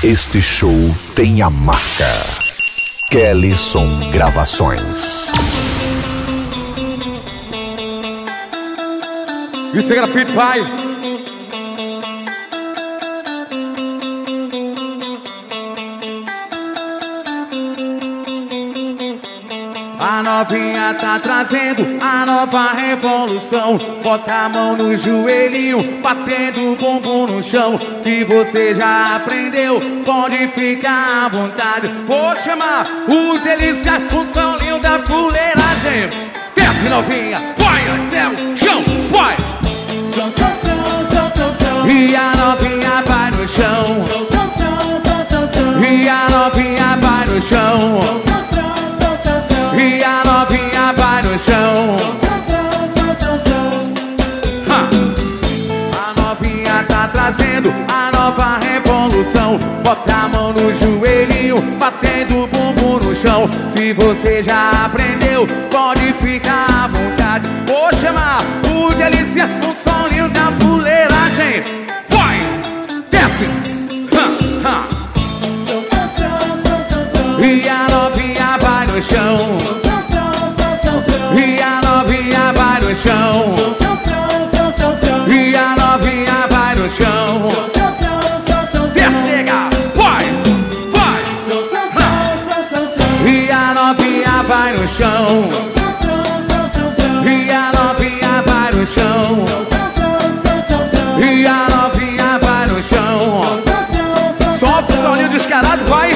Este show tem a marca Kellyson Gravações. Isso é grafite, pai. A novinha tá trazendo a nova revolução. Bota a mão no joelhinho, batendo o bumbum no chão. Se você já aprendeu, pode ficar à vontade. Vou chamar o delícia, o solinho da fuleiragem. Desce novinha, vai até o chão, vai. E a novinha vai no chão. E a novinha vai no chão. E a novinha vai no chão. A novinha tá trazendo a nova revolução. Bota a mão no joelhinho, batendo o bumbum no chão. Se você já aprendeu, pode ficar à vontade. Vou chamar o delícia, o soninho da fuleiragem. Vai, desce. E a novinha vai no chão. E a novinha vai no chão. E a novinha vai no chão. Desce, nega, vai, vai. E a novinha vai no chão. E a novinha vai no chão. E a novinha vai no chão. Sobe o solinho descarado, vai.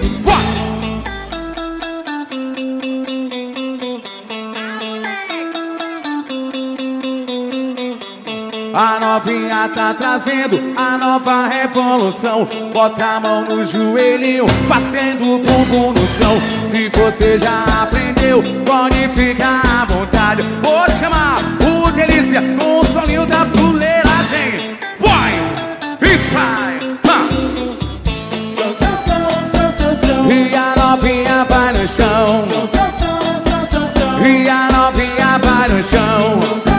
A novinha tá trazendo a nova revolução. Bota a mão no joelhinho, batendo o bumbum no chão. Se você já aprendeu, pode ficar à vontade. Vou chamar o delícia com o soninho da fuleiragem. Vai, spy. E a novinha vai no chão. E a novinha vai no chão.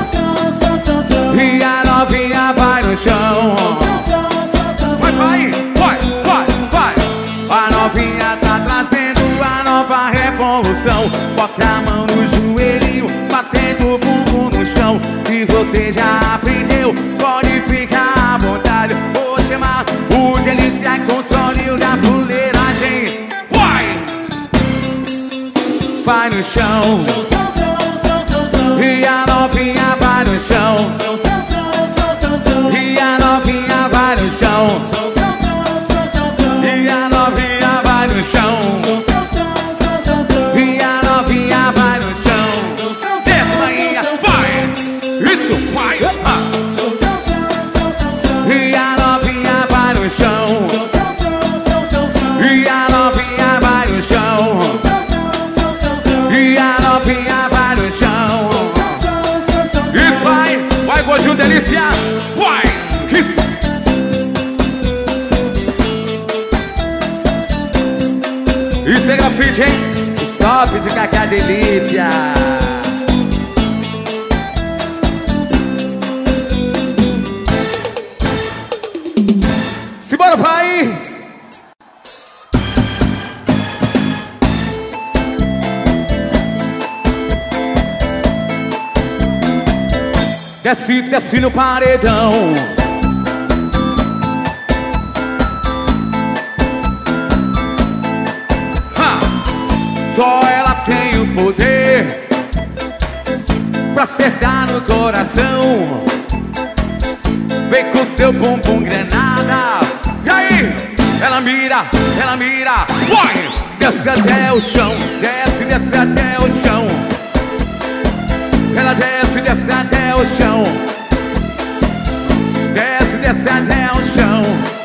E a novinha vai no chão. Vai, vai, vai, vai, vai. A novinha tá trazendo a nova revolução. Bota a mão no joelhinho, batendo o bumbum no chão. Se você já aprendeu, pode ficar à vontade. Vou chamar o delícia com o soninho da fuleiragem. Vai, vai no chão. E a novinha vai no chão. E a novinha vai no chão. E a novinha vai no chão. E a novinha vai no chão. Desce, maninha, vai. Isso, vai. E a novinha vai no chão. E a novinha vai no chão. E a novinha vai no chão. E vai gordinho delícia. Vai. Isso é grafite, hein? O top de Cacá delícia. Simbora, pai! Desce, desce no paredão. Só ela tem o poder pra acertar no coração. Vem com seu bumbum granada. E aí? Ela mira, vai! Desce até o chão, desce, desce até o chão. Ela desce, desce até o chão. Desce, desce até o chão.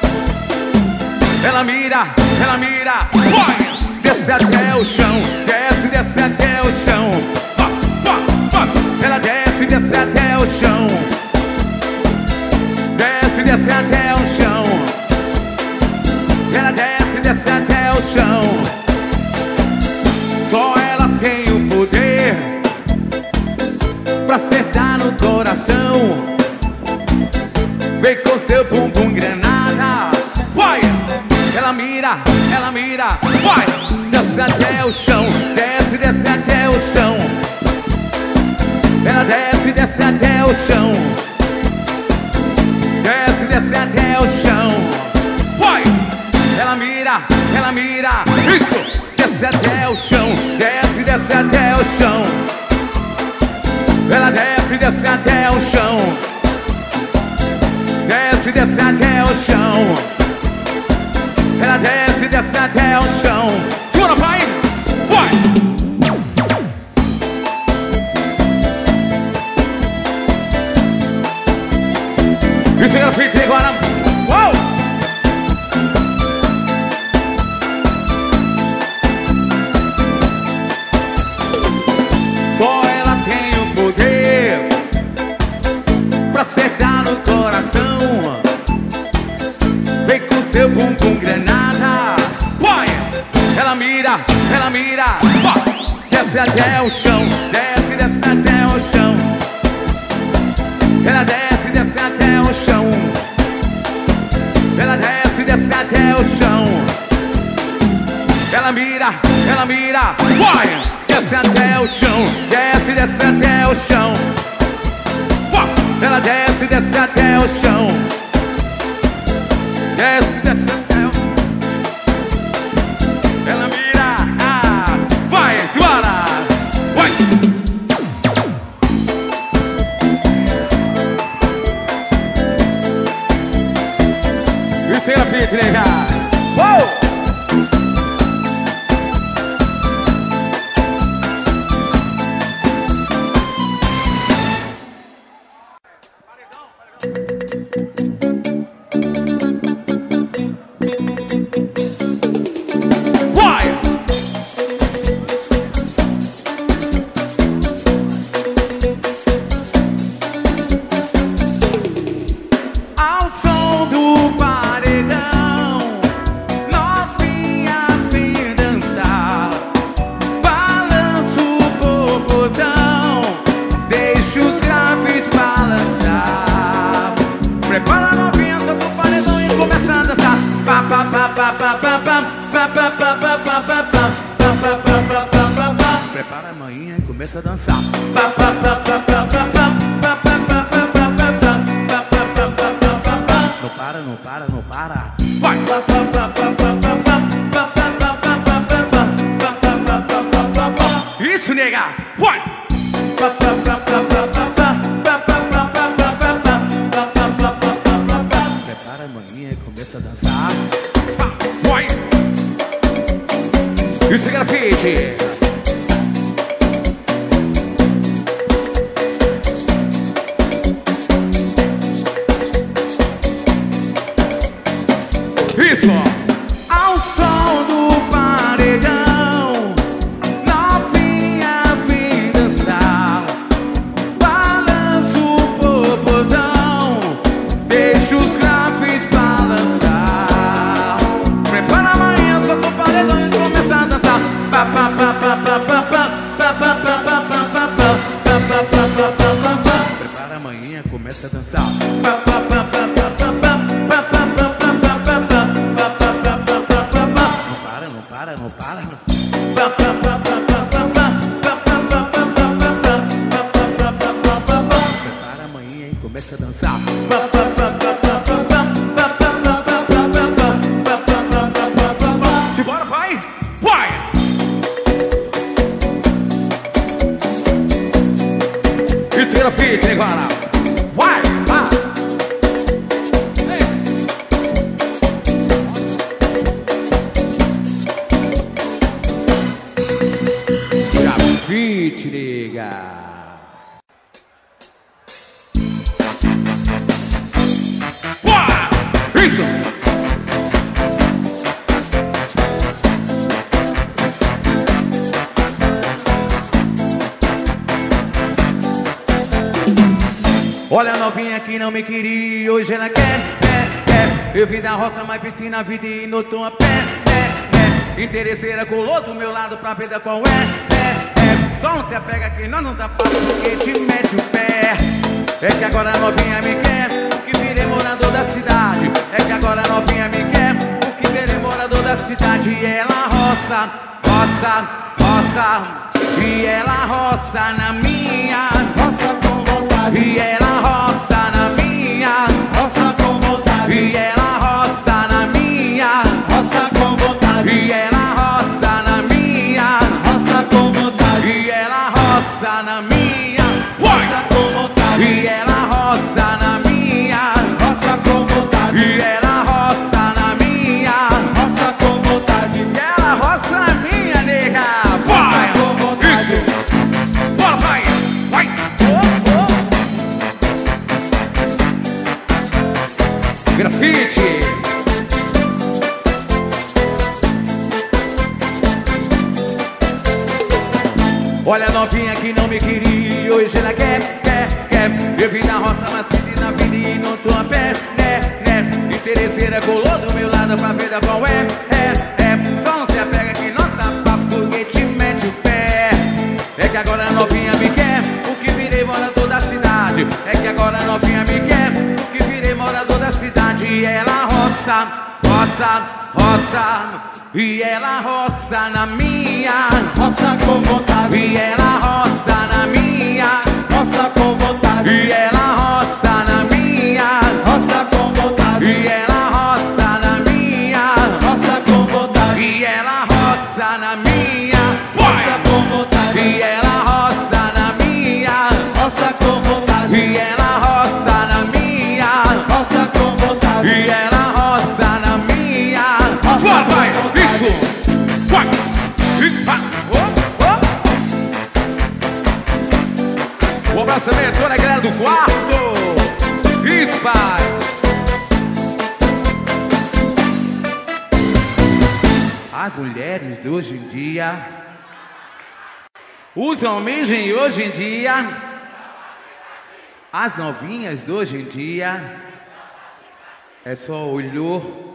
Ela mira, vai! Desce até o chão, desce, desce até o chão. Ela desce, desce até o chão. Desce, desce até o chão. Ela desce, desce até o chão. Só ela tem o poder pra acertar no coração. Vem com seu bumbum granada. Vai! Ela ela mira, vai! Desce até o chão, desce até o chão. Ela desce até o chão. Desce até o chão. Vai! Ela mira, isso! Desce até o chão, desce até o chão. Ela desce até o chão. Desce até o chão. Ela desce até o chão. Segura, pai! Vai! Isso é grafite agora. Uou! Só ela tem o poder pra acertar no coração. Vem com seu bumbum granada. Vai! Ela mira, vai! Desce até o chão, desce até o chão. Ela desce até o chão. Ela desce até o chão. Ela mira, vai! Desce até o chão, desce até o chão. Ela desce até o chão. Desce até o chão. Ela mira, vai, simbora! Vai! Isso é a fit, nega! Uou! Prepara a manhinha e começa a dançar. Não para. Vai! Isso, nega! Vai! Prepara a manhinha e começa a dançar. Vai! Isso é grafite! Ao som do paredão, novinha vem dançar. Balança o popozão, deixa os graves balançar. Prepara amanhã, só com paredão e começa a dançar. Prepara amanhã, começa a dançar. Não para. Prepara a manhinha e começa a dançar. Simbora, pai! Vai! Isso é grafite agora. Vai! Grafite, nega. Isso! Olha a novinha que não me queria, hoje ela quer. Eu vim da roça, mas piscina a vida e notou a pé. Interesseira colou do meu lado pra ver qual é. Só não se apega que nós não tá fácil porque te mete o pé. É que agora a novinha me quer, o que virei morador da cidade. É que agora a novinha me quer, o que virei morador cidade. Ela roça, roça, roça. E ela roça na minha. Roça com vontade. E ela roça na minha. Roça com vontade. E ela roça na minha. Roça com vontade. E ela roça na minha. Roça com vontade. E ela roça na minha. Roça com vontade. E ela roça na minha. Roça com vontade. E ela roça na minha. Roça com vontade. E ela roça na minha, nega. Roça com vontade. Bora, vai, vai. Grafite. Olha a novinha que não me queria, hoje ela quer. Eu vim na roça, mas pedi na vida e não tô a pé, né. Interesseira colou do meu lado pra ver da qual é. Só não se apega que não tá papo, porque te mete o pé. É que agora a novinha me quer, o que virei morador da cidade. É que agora a novinha me quer, o que virei morador da cidade. E ela roça, roça, roça. E ela roça na minha. Roça com vontade. E ela roça na minha. Roça com vontade. E ela roça na minha. Roça com vontade. E ela roça na minha. Roça com vontade. E ela roça na minha. Roça com vontade. E ela roça na minha. Roça com vontade. E ela roça na minha. Roça com vontade. E ela roça na minha. Roça Vai, com vai, vontade. isso. Vai, isso, vai. Um abraço também a toda a galera do quarto. Isso, pai. As mulheres de hoje em dia, os homens de hoje em dia, as novinhas de hoje em dia, é só olhou.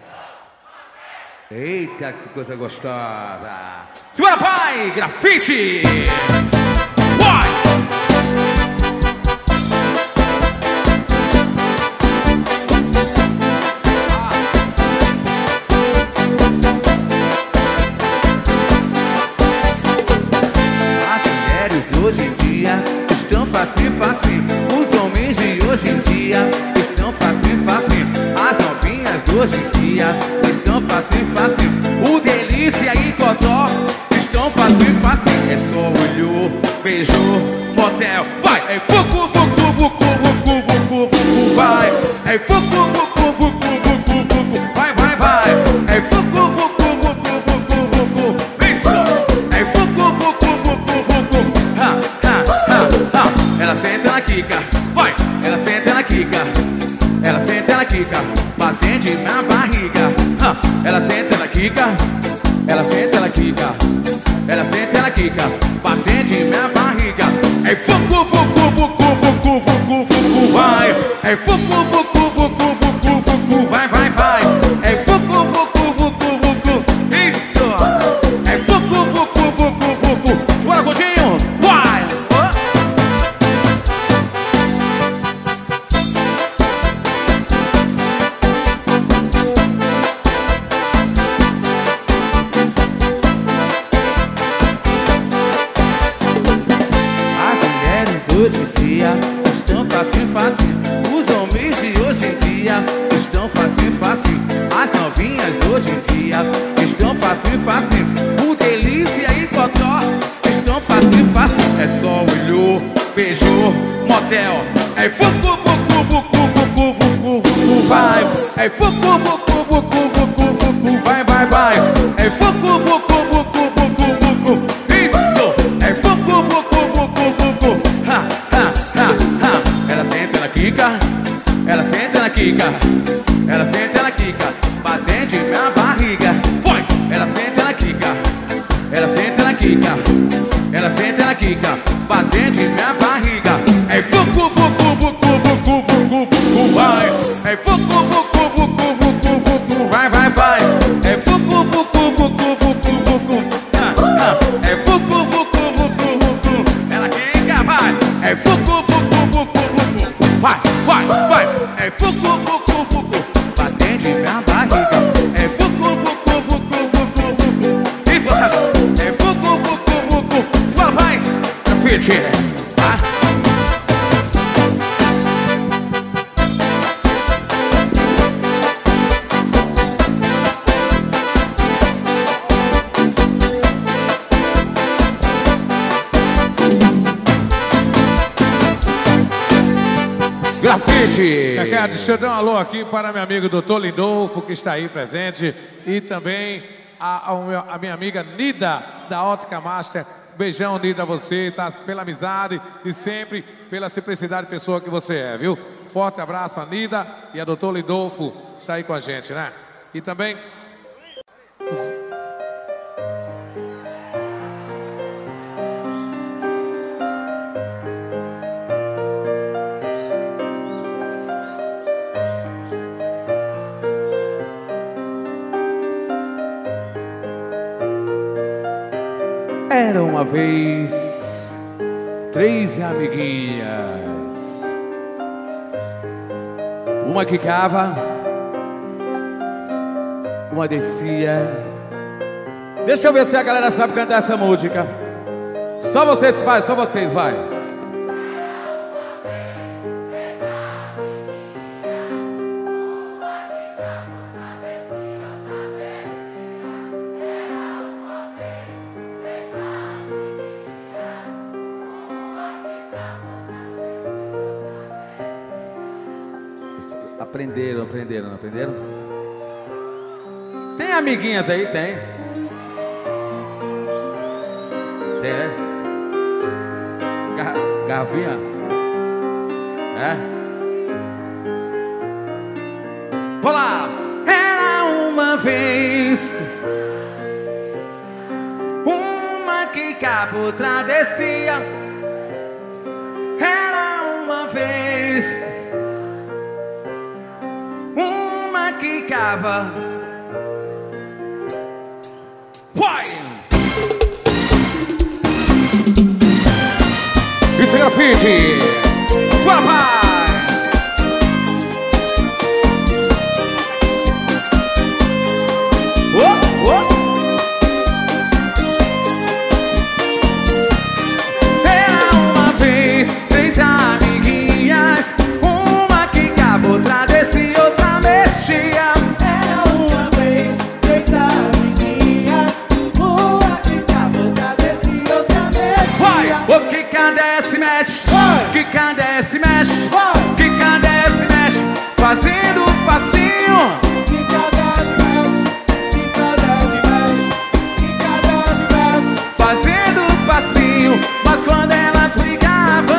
Eita, que coisa gostosa. Segura, pai, grafite. Vai. Hoje em dia estão facinho, facinho. Os homens de hoje em dia estão facinho, facinho. As novinhas de hoje em dia estão facinho, facinho. O Delícia e Codó estão facinho, facinho. É só olhou, beijou, motel. Vai! É fucu, fucu, fucu, fucu, fucu, fucu, vai! É fucu, fucu, fucu, fucu, fucu, vai, vai, vai! É fucu, fucu, fucu, fucu, fucu, isso! É fucu, fucu, fucu, fucu. Ela senta na quica, vai! Ela senta na quica, ela senta na quica, batente na barriga. Ela senta na quica, ela senta na quica, ela senta na quica, batente na barriga. É fucu, fucu, fucu, fucu, fucu, fucu, vai! É fucu, fucu, fucu, fucu, fucu, vai, vai, vai! É fucu, fucu, fucu, fucu, isso! É fucu, fucu, fucu, fucu, bora, Godinho, vai! Hoje em dia estão facinho, facinho. Os homens de hoje em dia estão facinho, facinho. As novinhas de hoje em dia estão facinho, facinho. O Delícia e Codó estão facinho, facinho. É só olhou, beijou, motel. É fucu, fucu, fucu, fucu, fucu, fucu, vai. É fucu, fucu, fucu, fucu, fucu, vai, vai, vai. É fucu, fucu, fucu, fucu, fucu, isso. É fucu, fucu, fucu, fucu. Ela senta na quica, ela senta na quica, ela senta na quica, batente na barriga. Foi! Ela senta na quica, ela senta na quica, ela senta na quica, batente na barriga. É fucu, fucu, fucu, fucu, fucu, fucu, vai. É fucu, fucu, fucu, fucu, fucu, vai, vai, vai. É fucu, fucu, fucu, fucu, fucu. É fucu, fucu, fucu, fucu. Ela quica, vai. É fucu, fucu, fucu, fucu. Vai, vai, vai. É fucu, fucu, fucu, batente na barriga. É fucu, fucu, fucu, Grafite. Deixa eu dar um alô aqui para meu amigo Dr. Lindolfo, que está aí presente. E também a minha amiga Nida, da Ótica Master. Beijão, Nida, você, tá? Pela amizade e sempre pela simplicidade de pessoa que você é, viu? Forte abraço a Nida e a Dr. Lindolfo está aí com a gente, né? E também... Era uma vez 3 amiguinhas. Uma quicava, uma descia. Deixa eu ver se a galera sabe cantar essa música. Só vocês que fazem, só vocês, vai. Aprenderam? Tem amiguinhas aí? Tem. Tem, né? Garrafinha? É? Vamos lá! Era uma vez uma que cá por trás descia. Era uma vez uma que cava. Vai! Isso é grafite! Papai! Oh, oh! Será uma vez 3 amiguinhas, uma que cava, outra descia, outra mexia. Era uma vez 3 amiguinhas, uma que cava, outra descia, outra Vai! mexia. O que desce, mexe, Vai! que desce, mexe, Vai! que desce, mexe, fazendo passinho. Fazendo passinho, mas quando elas brigavam,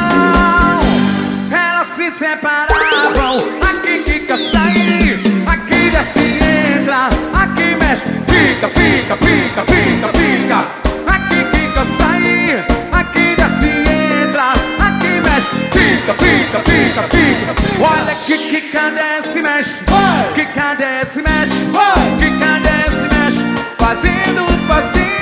elas se separavam. Aqui fica sair, aqui desce entra, aqui mexe, fica. Aqui fica sair, aqui desce entra, aqui mexe, fica. Olha que desce, mexe, que desce, mexe, que desce, mexe, fazendo passinho.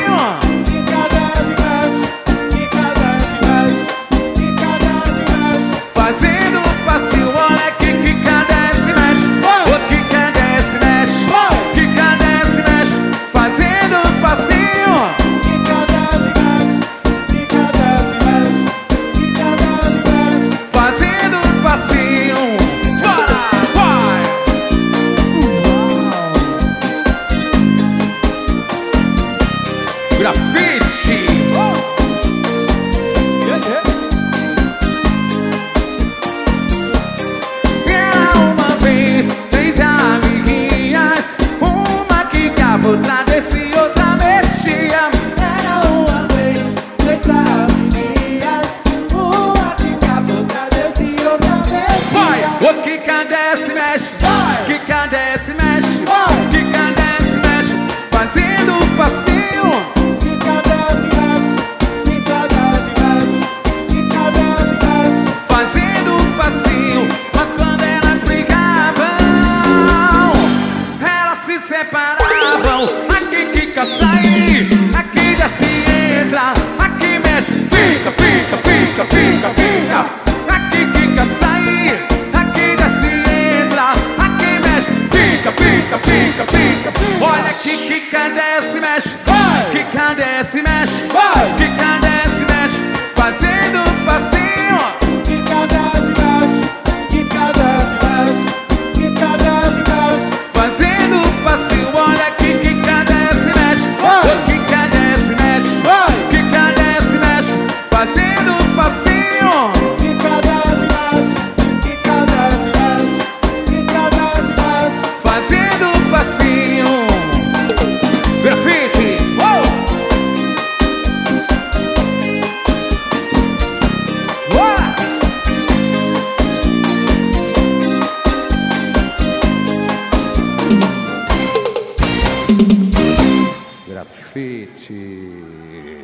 Fazendo passinho, olha que desce, mexe, o que desce, mexe, que desce, mexe, fazendo passinho. Fazendo passinho. Bora, vai! Grafite. Era uma vez 3 amiguinhas, uma que cava, outra descia, outra mexia. Era uma vez 3 amiguinhas, uma que cava, outra descia, outra Vai! mexia. O que desce, mexe, Vai! que desce, mexe, Vai! que desce, mexe, fazendo passinho. Fazendo passinho, mas quando elas brigavam, elas se separavam. Aqui fica sair, aqui desce entra, aqui mexe, fica. Aqui fica sair, aqui desce entra, aqui mexe, fica. Olha que desce, mexe, que desce, mexe, que desce, mexe, fazendo passinho. Fazendo passinho, olha que desce, mexe, o que desce, mexe, que desce, mexe, fazendo passinho. grafite.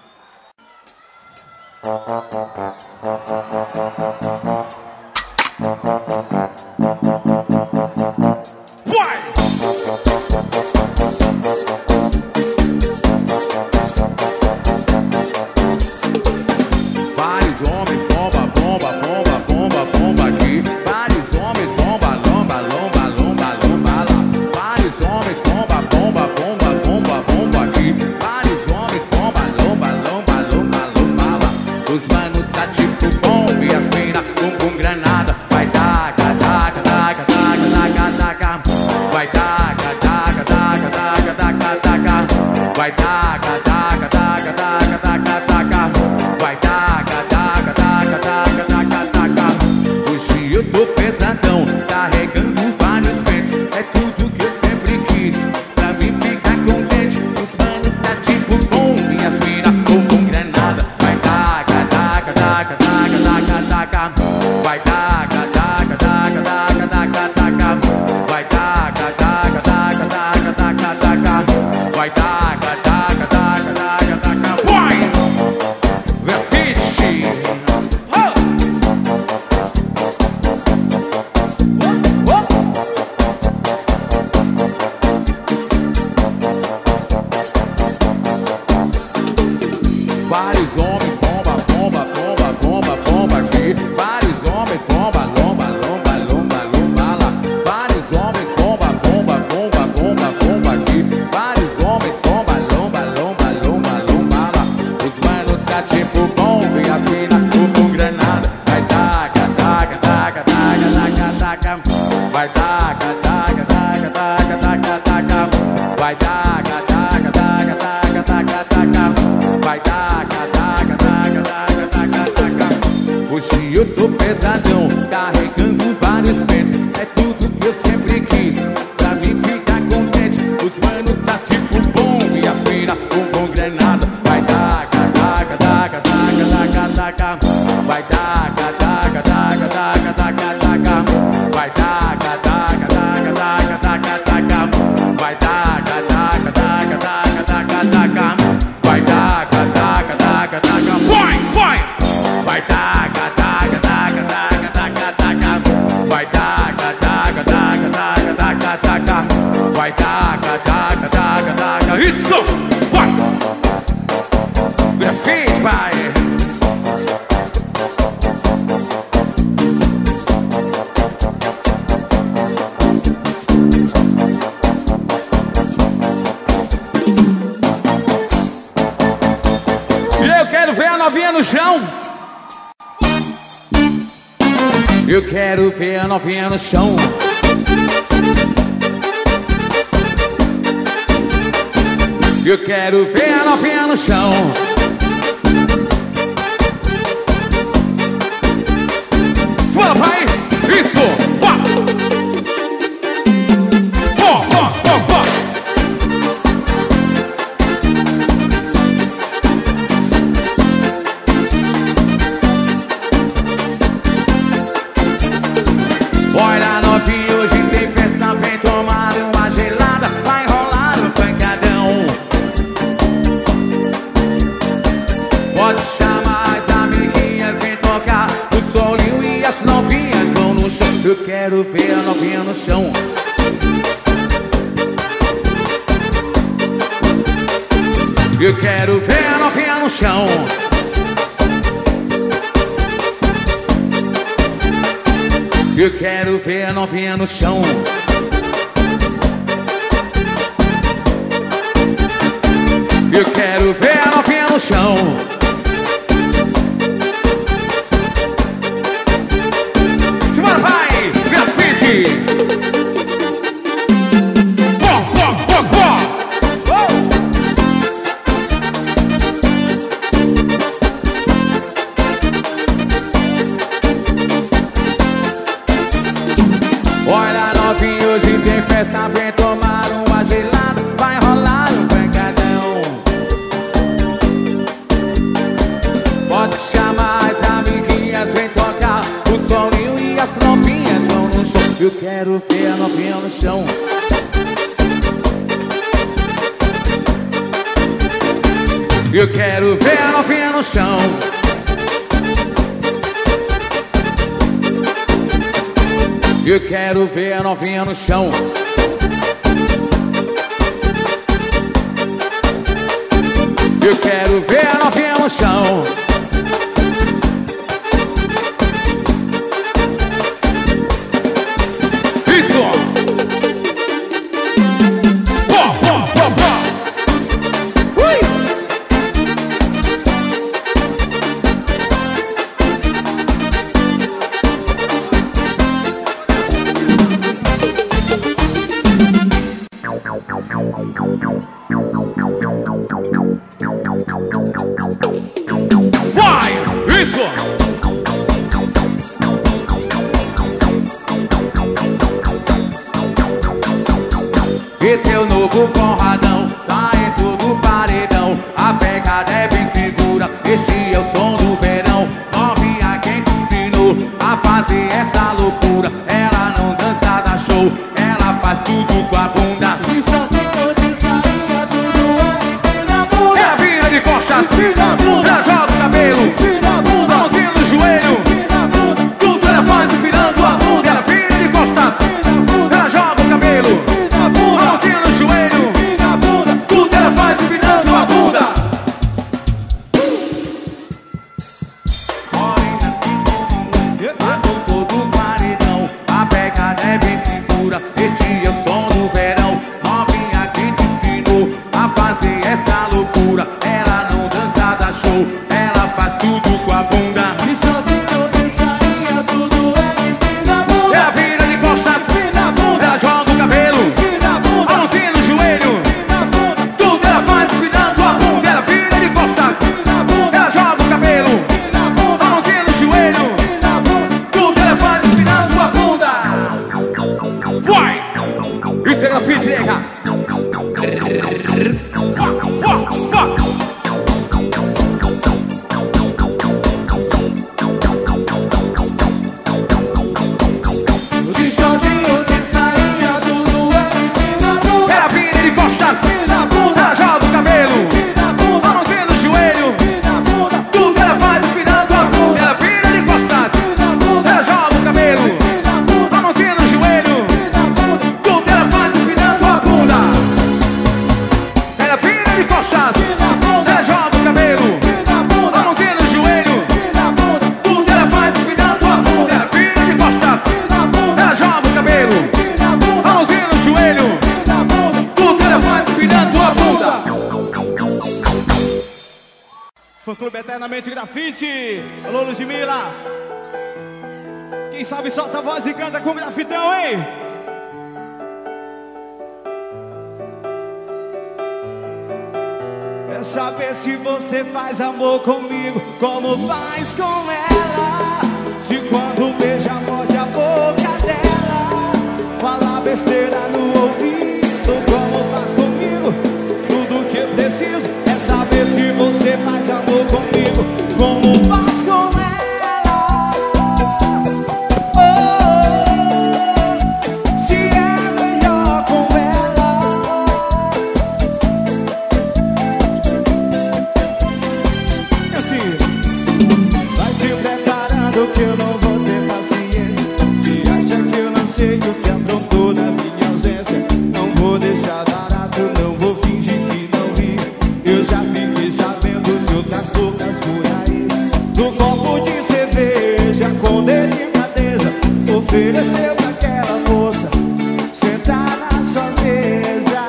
Vários homens, bomba, bomba, bomba, bomba, bomba aqui. Vários homens, bomba, lomba, lomba, lomba, lomba lá. Vários homens, bomba, bomba, bomba, bomba, bomba aqui. Vários homens, bomba, lomba, lomba, lomba, lomba lá. Os manos tá tipo bomba e as minas com granada. Vai taca, taca, taca, taca, taca, taca. Vai taca, taca, taca, taca, taca, taca. Vai taca, taca, taca, taca, taca, taca. Vai taca, taca, taca, taca, taca, taca. Hoje eu tô pesadão, carregando vários pentes. É tudo que eu sempre quis, pra mim ficar contente. Os manos tá tipo bom, minhas minas com granada. Vai taca, taca, taca, taca, taca, taca. Vai taca, taca, taca, taca, taca, taca. Vai taca, taca, taca, taca, taca, taca. Vai taca, taca, taca, taca, taca. Vai! Grafite! Vários homens, bomba, bomba, bomba, bomba, bomba aqui. Vários homens, bomba, lomba, lomba, lomba, lomba lá. Vários homens, bomba, bomba, bomba, bomba, bomba aqui. Vários homens, bomba, lomba, lomba, lomba, lomba lá. Os manos tá tipo bomba e as minas com granada. Vai taca, taca, taca, taca, taca, taca. Vai taca, taca, taca, taca, taca, taca. Vai taca, taca, taca, taca, taca, taca. Vai taca, taca, taca, taca, taca, taca. Hoje eu tô pesadão, carregando vários pentes. É tudo que eu sempre quis, pra mim ficar contente. Os manos tá tipo bomba e as minas com granada. Vai taca, taca, taca, taca, taca, taca. Vai taca, taca, taca, taca, taca, taca. Vai taca, taca, taca, taca, taca, taca. Vai taca, taca, taca, taca, taca, taca. Vai taca, taca, taca, taca. Vai, vai! Vai taca, taca, taca, taca, taca, taca. Vai taca, taca, taca, taca, taca, taca. Vai taca, taca, taca, taca. Isso! Vai! Grafite, vai! Eu quero ver a novinha no chão. Eu quero ver a novinha no chão. Eu quero ver a novinha no chão. Fala, vai! Isso! Vá! Vó, vó, vó, vó! Olha, novinho, hoje tem festa, vem tomar uma gelada. Vai rolar um pancadão. Pode chamar as amiguinhas, vem tocar o solinho e as novinhas vão no chão. Eu quero ver a novinha no chão. Eu quero ver a novinha no chão. Eu quero ver a novinha no chão. Eu quero ver a novinha no chão. Simbora, vai! Grafite! Pó, pó, pó, pó! Olha, novinha, Eu quero ver a novinha no chão. Eu quero ver a novinha no chão. Eu quero ver a novinha no chão. Isso! Pó, pó, pó, pó! Ui! Vai! Isso! Esse é o novo Conradão, tá em todo paredão. A pegada é bem segura, este é o som do verão. Novinha quem te ensinou a fazer essa loucura. Ela não dança, dá show, ela faz tudo com a bunda. E sozinho de sainha, tudo é na bunda. Ela vira de costas, Na bunda. ela joga o cabelo, Na bunda. mãozinha no joelho. Na bunda. Tudo ela faz virando a bunda. Ela vira de costas, ela joga o cabelo, Na bunda. mãozinha no joelho. Na bunda. Tudo ela faz virando a bunda. Todo paredão, a pegada é bem segura. Este é o som do verão. Novinha quem te ensinou a fazer essa loucura. Ela não dança, dá show, ela faz tudo com a bunda. E sozinho de sainha, tudo é na bunda. Ela vira de costas, Na bunda. ela joga o cabelo, Na a bunda. mãozinha no joelho. Na bunda. Tudo ela faz virando a bunda. Ela vira de costas, Na bunda. ela joga o cabelo, Na a bunda. mãozinha no joelho. Na bunda. Tudo ela faz virando a bunda. Vai! Isso é grafite, nega. De sozinho de sainha, tudo é na bunda. Ela vira de costas, Na bunda. ela joga o cabelo, Na a bunda. mãozinha no joelho. Na bunda. Tudo ela faz virando a bunda. Ela vira de costas, Na bunda. ela joga o cabelo, Na bunda. a mãozinha no joelho. Na bunda. Tudo ela faz virando a bunda. Ela vira de costas, Na bunda. ela joga o cabelo, Na a bunda. mãozinha no joelho. Na bunda. Tudo ela faz virando a bunda. Ela vira de costas, Na bunda. ela joga o cabelo, Na a bunda. mãozinha no joelho. Na bunda. Tudo ela faz virando a bunda. Fã Clube Eternamente Grafite. Alô, Ludmilla. Quem sabe solta a voz e canta com grafitão, hein? É saber se você faz amor comigo como faz com ela. Se quando beija morde a boca dela, fala besteira no ouvido como faz comigo. Tudo que eu preciso é saber se você faz amor comigo como faz com ela. Oh, se é melhor com ela. E assim, vai se preparando que eu não vou ter paciência. Se acha que eu não sei o que aprontou na minha ausência, não vou deixar barato, não vou fingir que não vi. Eu já fiquei sabendo de outras bocas por aí. Do copo de cerveja com delicadeza ofereceu pra aquela moça sentar na sua mesa.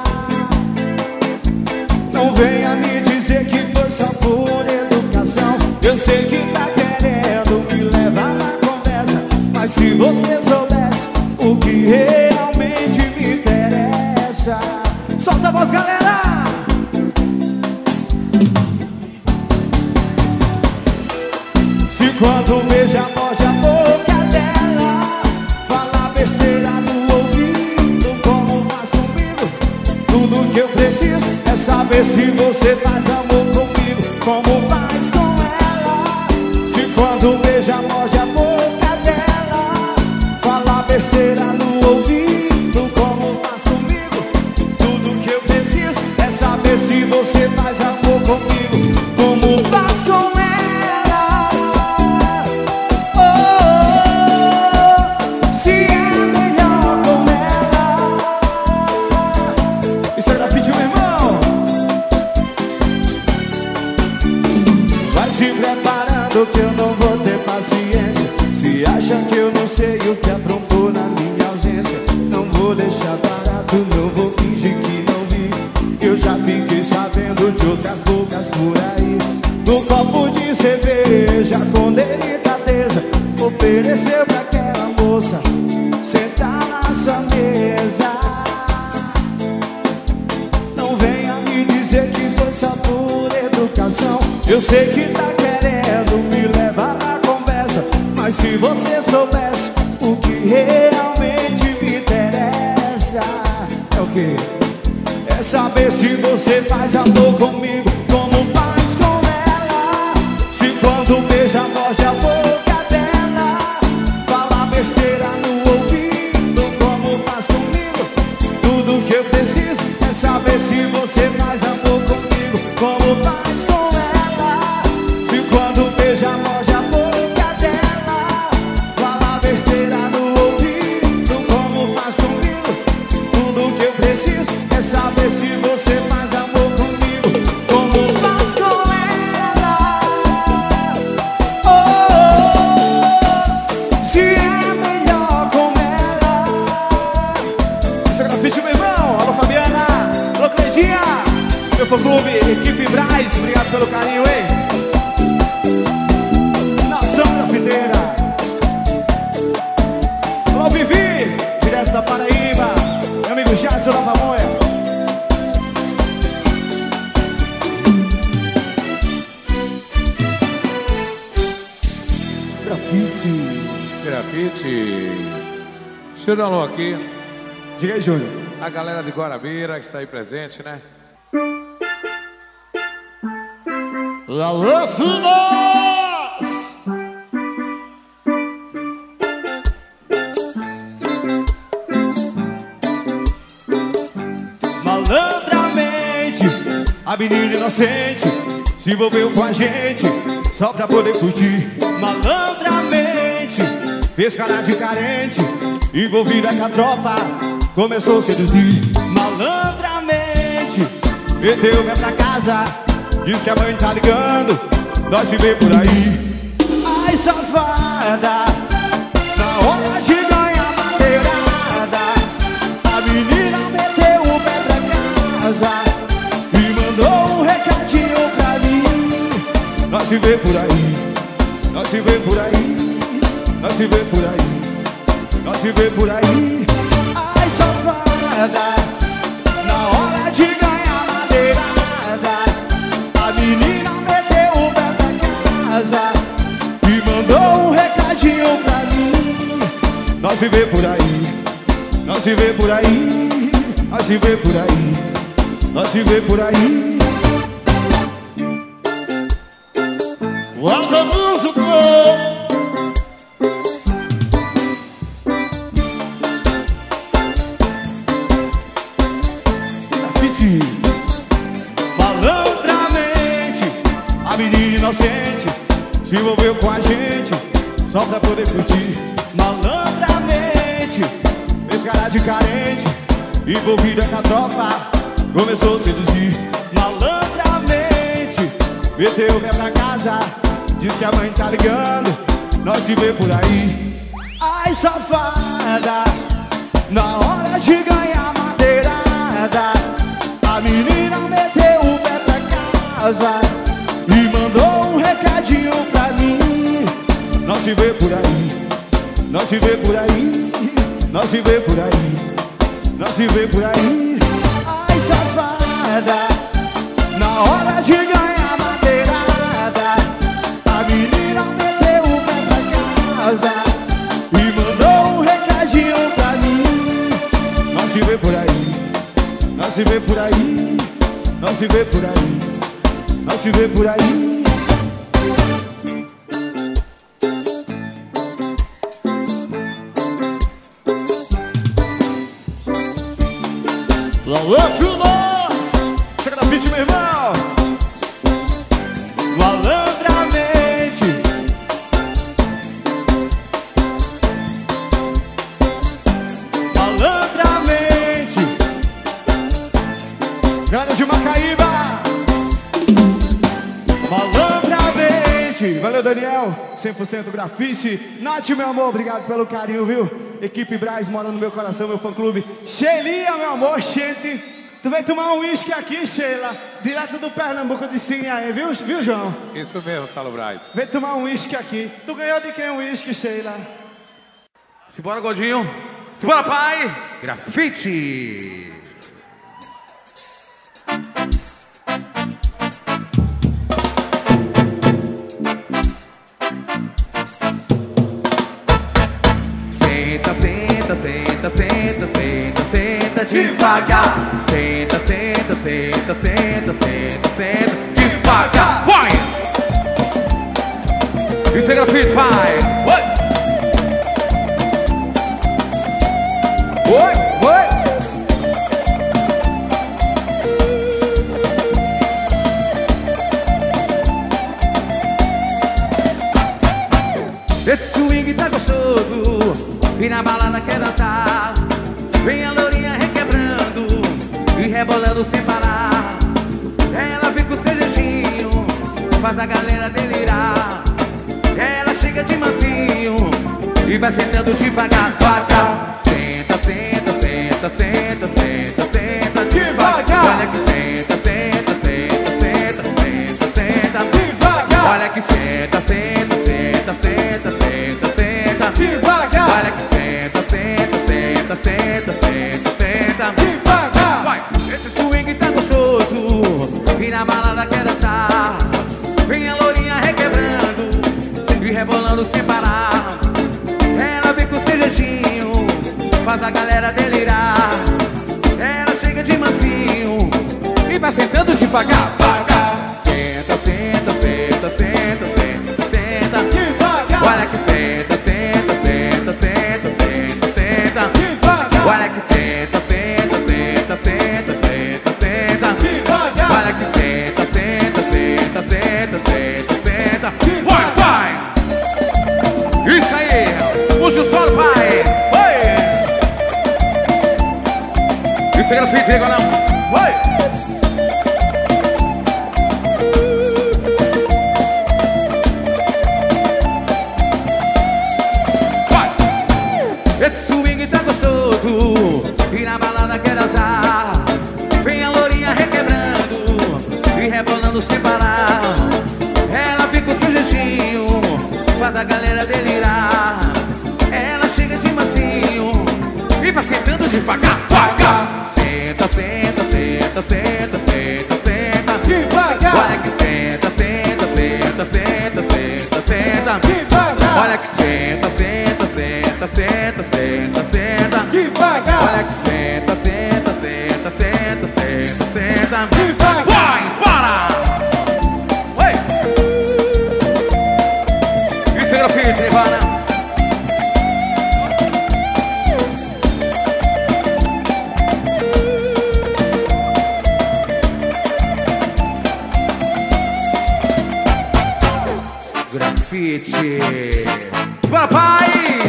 Não venha me dizer que foi só por educação. Eu sei que tá querendo me levar na conversa, mas se você soubesse o que realmente me interessa. Solta a voz, galera! Se quando beija morde a boca dela, fala besteira no ouvido como faz comigo. Tudo que eu preciso é saber se você faz amor comigo como faz com ela. Se quando beija morde a boca dela, fala besteira no ouvido como faz comigo. Tudo que eu preciso é saber se você faz amor comigo, como faz com ela. Se é melhor com ela. Isso é grafite, meu irmão. Vai se preparando que eu não vou ter paciência. Se acha que eu não sei o que aprontou na minha ausência, não vou deixar barato, não vou fingir que não vi. Eu já fiquei sabendo de outras bocas por aí. No copo de cerveja com delicadeza ofereceu pra aquela moça sentar na sua mesa. Não venha me dizer que foi só por educação. Eu sei que tá querendo me levar na conversa, mas se você soubesse o que realmente me interessa, é o quê? É saber se você faz amor comigo, como faz com ela. Se quando beija, morde a boca dela, fala besteira no ouvido, como faz comigo. Tudo que eu preciso é saber se você faz amor comigo, como faz com ela. Se quando beija, morde a boca dela, fala besteira no ouvido, como faz comigo. Tudo que eu preciso é saber se você faz amor comigo, como faz com ela. Se é melhor com ela. Esse é grafite, meu irmão. Alô, Fabiana. Alô, Cleidinha. Meu fã-clube, equipe Braz. Obrigado pelo carinho, hein? Nação grafiteira. Alô, Vivi, direto da Paraíba. Meu amigo Jadson da Pamonha. Grafite. Deixa eu dar um alô aqui. Diga aí, Júnior. A galera de Guarabira que está aí presente, né? Alô, filhos! Malandramente, a menina inocente se envolveu com a gente só pra poder curtir. Malandramente, fez cara de carente, envolvida com a tropa, começou a seduzir. Malandramente, meteu o pé pra casa, diz que a mãe tá ligando, nós se vê por aí. Ai, safada, na hora de ganhar madeirada, a menina meteu o pé pra casa e mandou um recadinho pra mim. Nós se vê por aí, nós se vê por aí, nós se vê por aí, nós se vê por aí. Ai, safada, na hora de ganhar madeirada, a menina meteu o pé pra casa e mandou um recadinho pra mim. Nós se vê por aí, nós se vê por aí, nós se vê por aí, nós se vê por aí. Welcome music, malandramente, a menina inocente se envolveu com a gente só pra poder curtir. Malandramente, fez cara de carente, envolvida com a tropa, começou a seduzir. Malandramente, meteu o pé pra casa, diz que a mãe tá ligando, nós se vê por aí. Ai, safada, na hora de ganhar madeirada, a menina meteu o pé pra casa e mandou um recadinho pra mim. Nós se vê por aí, nós se vê por aí, nós se vê por aí, nós se vê por aí. Ai, safada, na hora de ganhar madeirada, a menina meteu o pé pra casa e mandou um recadinho pra mim. Nós se vê por aí, nós se vê por aí, nós se vê por aí, nós se vê por aí. Alô, filhos! Esse é grafite, meu irmão! Galera de Macaíba, malandramente. Valeu, Daniel, 100% grafite. Nath, meu amor, obrigado pelo carinho, viu? Equipe Braz mora no meu coração, meu fã-clube. Sheilinha, meu amor, gente. Tu vai tomar um uísque aqui, Sheila, direto do Pernambuco de Cine aí, viu, João? Isso mesmo, Saulo Braz. Vem tomar um uísque aqui. Tu ganhou de quem um uísque, Sheila? Simbora, Godinho. Simbora, pai. Grafite. Senta, senta, senta, senta, senta, senta devagar. Senta, senta, senta, senta, senta, senta devagar. Vai! Isso é grafite, pai. Oi, oi. Esse swing tá gostoso e na balada quer dançar. Vem a lourinha requebrando e rebolando sem parar. Ela vem com seu jeitinho, faz a galera delirar. Ela chega de mansinho e vai sentando devagar, devagar. Senta, senta, senta, senta, senta, senta devagar. Olha que senta, senta, senta, senta, senta, senta devagar. Olha que senta, senta, senta, senta, senta, senta devagar. Olha que senta, senta, senta, senta, senta, senta devagar. Vai! Esse swing tá gostoso e na balada quer dançar. Vem a lourinha requebrando e rebolando sem parar. Ela vem com seu jeitinho, faz a galera delirar. Ela chega de mansinho e vai sentando devagar, devagar. Senta, senta, senta, senta, senta, senta devagar. Olha que senta, senta, senta, senta, senta, senta devagar. Olha que senta, senta, senta, senta, senta, senta devagar. Olha que senta, senta, senta, senta, senta, senta. Vai, vai! Isso aí! Puxa o solo, pai! Oi! Isso é grafite, agora não! Oi! Vai! Esse swing tá gostoso e na balada quer dançar. Vem a lourinha requebrando e rebolando sem parar. Ela fica com seu jeitinho, faz a galera delirar. Ela chega de mansinho e vai sentando devagar, devagar. Senta, senta, senta, senta, senta, senta devagar. Olha que senta, senta, senta, senta, senta, senta devagar. Olha que senta, senta, senta, senta, senta, senta devagar. Olha que senta, senta, senta, senta, senta, senta devagar. Vai, para! Oi! Isso é grafite, Nirvana. Grafite. Papai!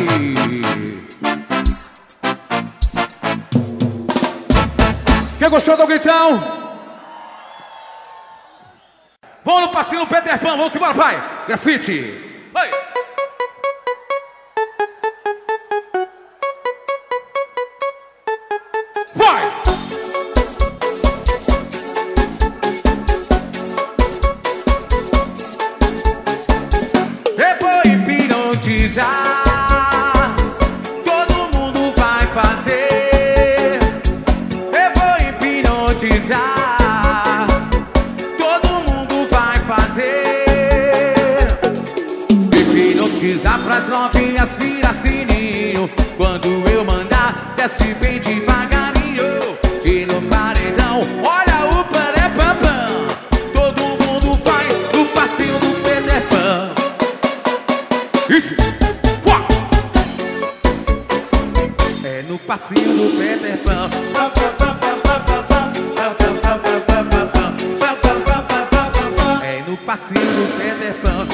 Quem gostou do gritão? Vamos no passinho no Peter Pan, vamos embora, pai! Grafite! Vai! Vai! Eu vou hipnotizar, todo mundo vai fazer. Eu vou hipnotizar, todo mundo vai fazer. Hipnotizar pras novinhas, vira sininho. Quando eu mandar, desce bem devagarinho. E no paredão, olha o paré-pam-pam. Todo mundo faz o passinho do Peter Pan. Isso! É no passinho do Peter Pan. É no passinho do Peter Pan.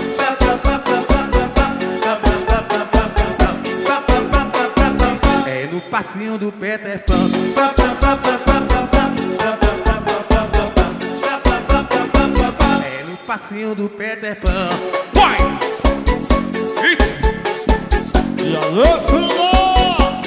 É no passinho do Peter Pan. passinho do Peter Pan. Vai! Isso! E alô, filhos!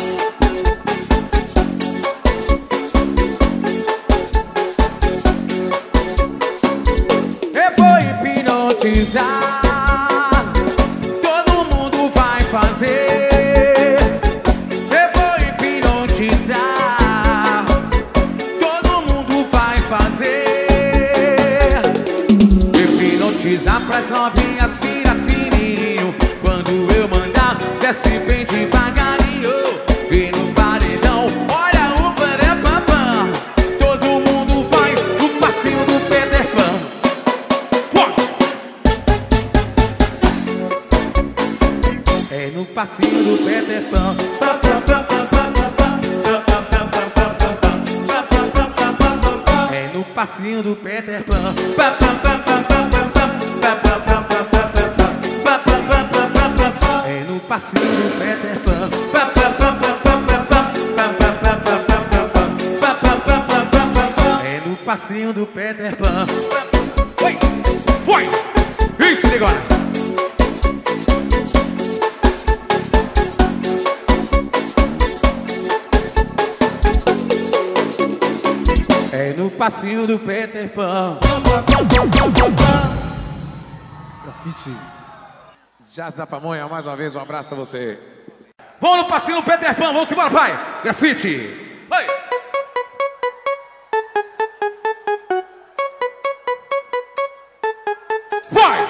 Eu vou hipnotizar, todo mundo vai fazer. Eu vou hipnotizar, todo mundo vai fazer. Hipnotizar pras novinhas, vira sininho. Quando eu mandar, desce bem devagarinho. E no paredão, olha o parapapam. Todo mundo vai no passinho do Peter Pan. É no passinho do Peter Pan. É no passinho do Peter Pan. É no passinho do Peter Pan. É no passinho do Peter Pan. Vai! Vai! Isso, agora! É no passinho do Peter Pan. Grafite. Jazz da Pamonha, mais uma vez, um abraço a você. Vamos no passinho do Peter Pan, vamos embora, pai! Grafite! Vai! Vai!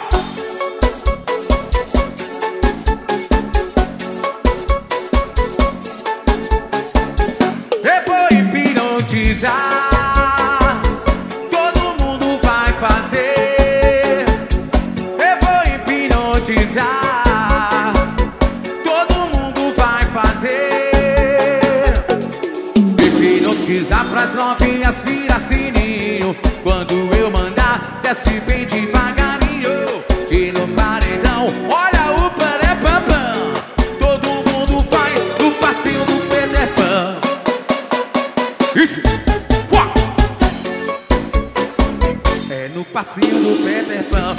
Eu vou hipnotizar, todo mundo vai fazer. Eu vou hipnotizar, todo mundo vai fazer. Hipnotizar pras novinhas, vira sininho. Quando eu mandar, desce bem devagarinho. E no paredão, olha o parapapam. Todo mundo vai no passinho do Peter Pan. Isso! Uá! É no passinho do Peter Pan.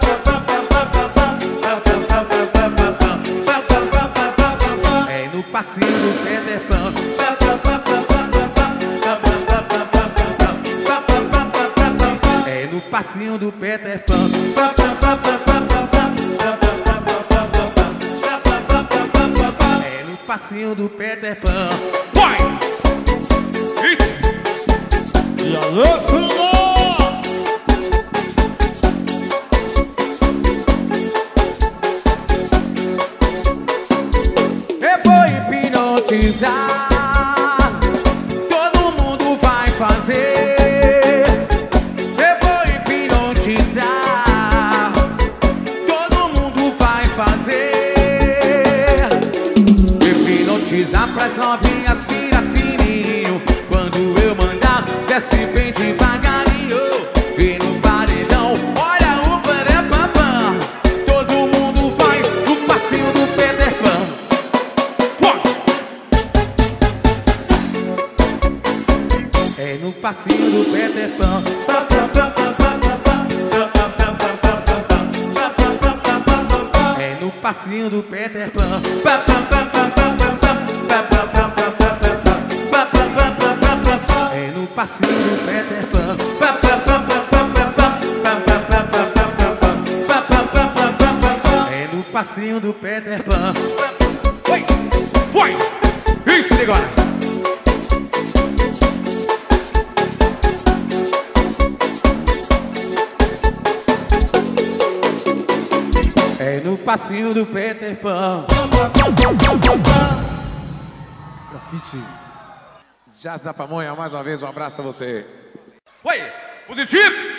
É no passinho do Peter Pan. É no passinho do Peter Pan. É no passinho do Peter Pan. Vai! Isso! E alô, filhos! Eu vou hipnotizar, todo mundo vai fazer. Eu vou hipnotizar, todo mundo vai fazer. Hipnotizar pras novinhas, vira sininho. Quando eu mandar, desce bem devagarinho. E no paredão, olha o parapapam. Todo mundo vai no passinho do Peter Pan. É no passinho do Peter Pan. É no passinho do Peter Pan. É no passinho do Peter Pan. É no passinho do Peter Pan. Vai! Vai! Isso, agora! É no passinho do Peter Pan. Grafite. Jazz da Pamonha, mais uma vez, um abraço a você. Oi! Positivo!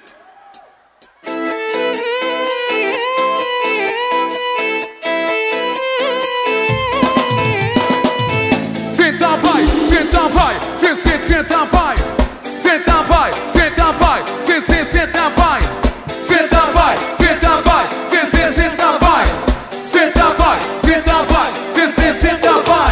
Senta vai, senta vai, senta vai, senta vai, senta vai, senta vai, senta vai, senta vai, senta vai, senta vai, senta vai, senta vai.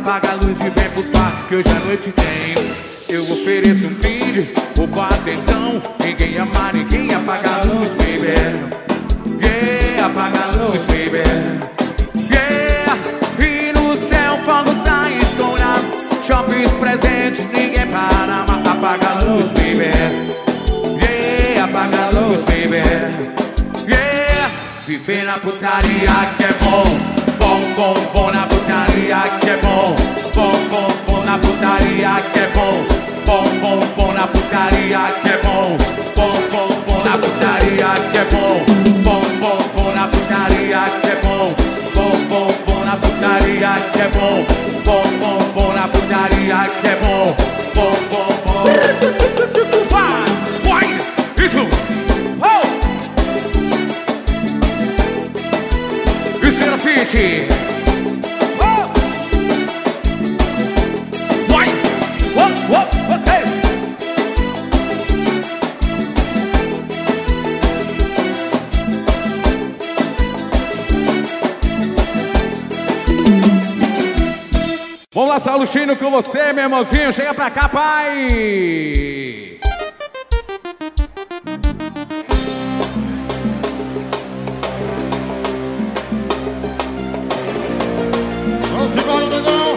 apaga a luz e vem pro quarto que hoje a noite tem. Eu ofereço um brinde, rouba atenção. Ninguém ama, ninguém apaga a luz, baby. Yeah, apaga a luz, baby. Yeah, e no céu fogos a estourar. Shoppings presentes, ninguém para, mas apaga a luz, baby. Yeah, apaga a luz, baby. Yeah, viver na putaria que é bom. Bom, bom, bom na putaria que é bom. Bom, bom, bom na putaria que é bom. Bom, bom, bom na putaria que é bom. Bom, bom, bom na putaria que é bom. Bom, bom, bom na putaria que é bom. Bom, bom, bom na putaria que é bom. Bom, bom, bom na putaria que é bom. Bom, bom, bom. Vai, isso. Isso era fit. Vamos lá, Saulo Chino, com você, meu irmãozinho. Chega pra cá, pai. Vamos embora, Dodão.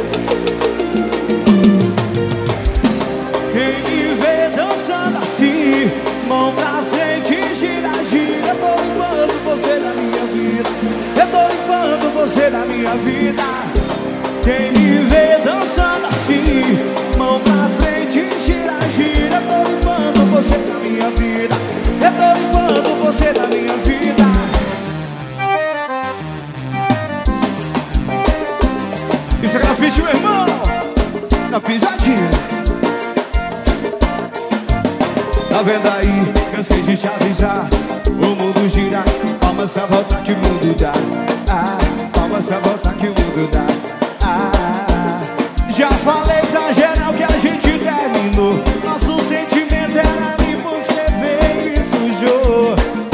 Quem me vê dançando assim, mão pra frente, gira, gira. Eu tô limpando você da minha vida. Eu tô limpando você da minha vida. Quem me vê dançando assim, mão pra frente, gira, gira. Eu tô limpando você da minha vida. Eu tô limpando você da minha vida. Isso é grafite, meu irmão. Na pisadinha. Tá vendo aí? Cansei de te avisar. O mundo gira. Palmas pra voltar que o mundo dá. Palmas pra voltar que o mundo dá. Já falei pra geral que a gente terminou. Nosso sentimento era ali, você veio e sujou.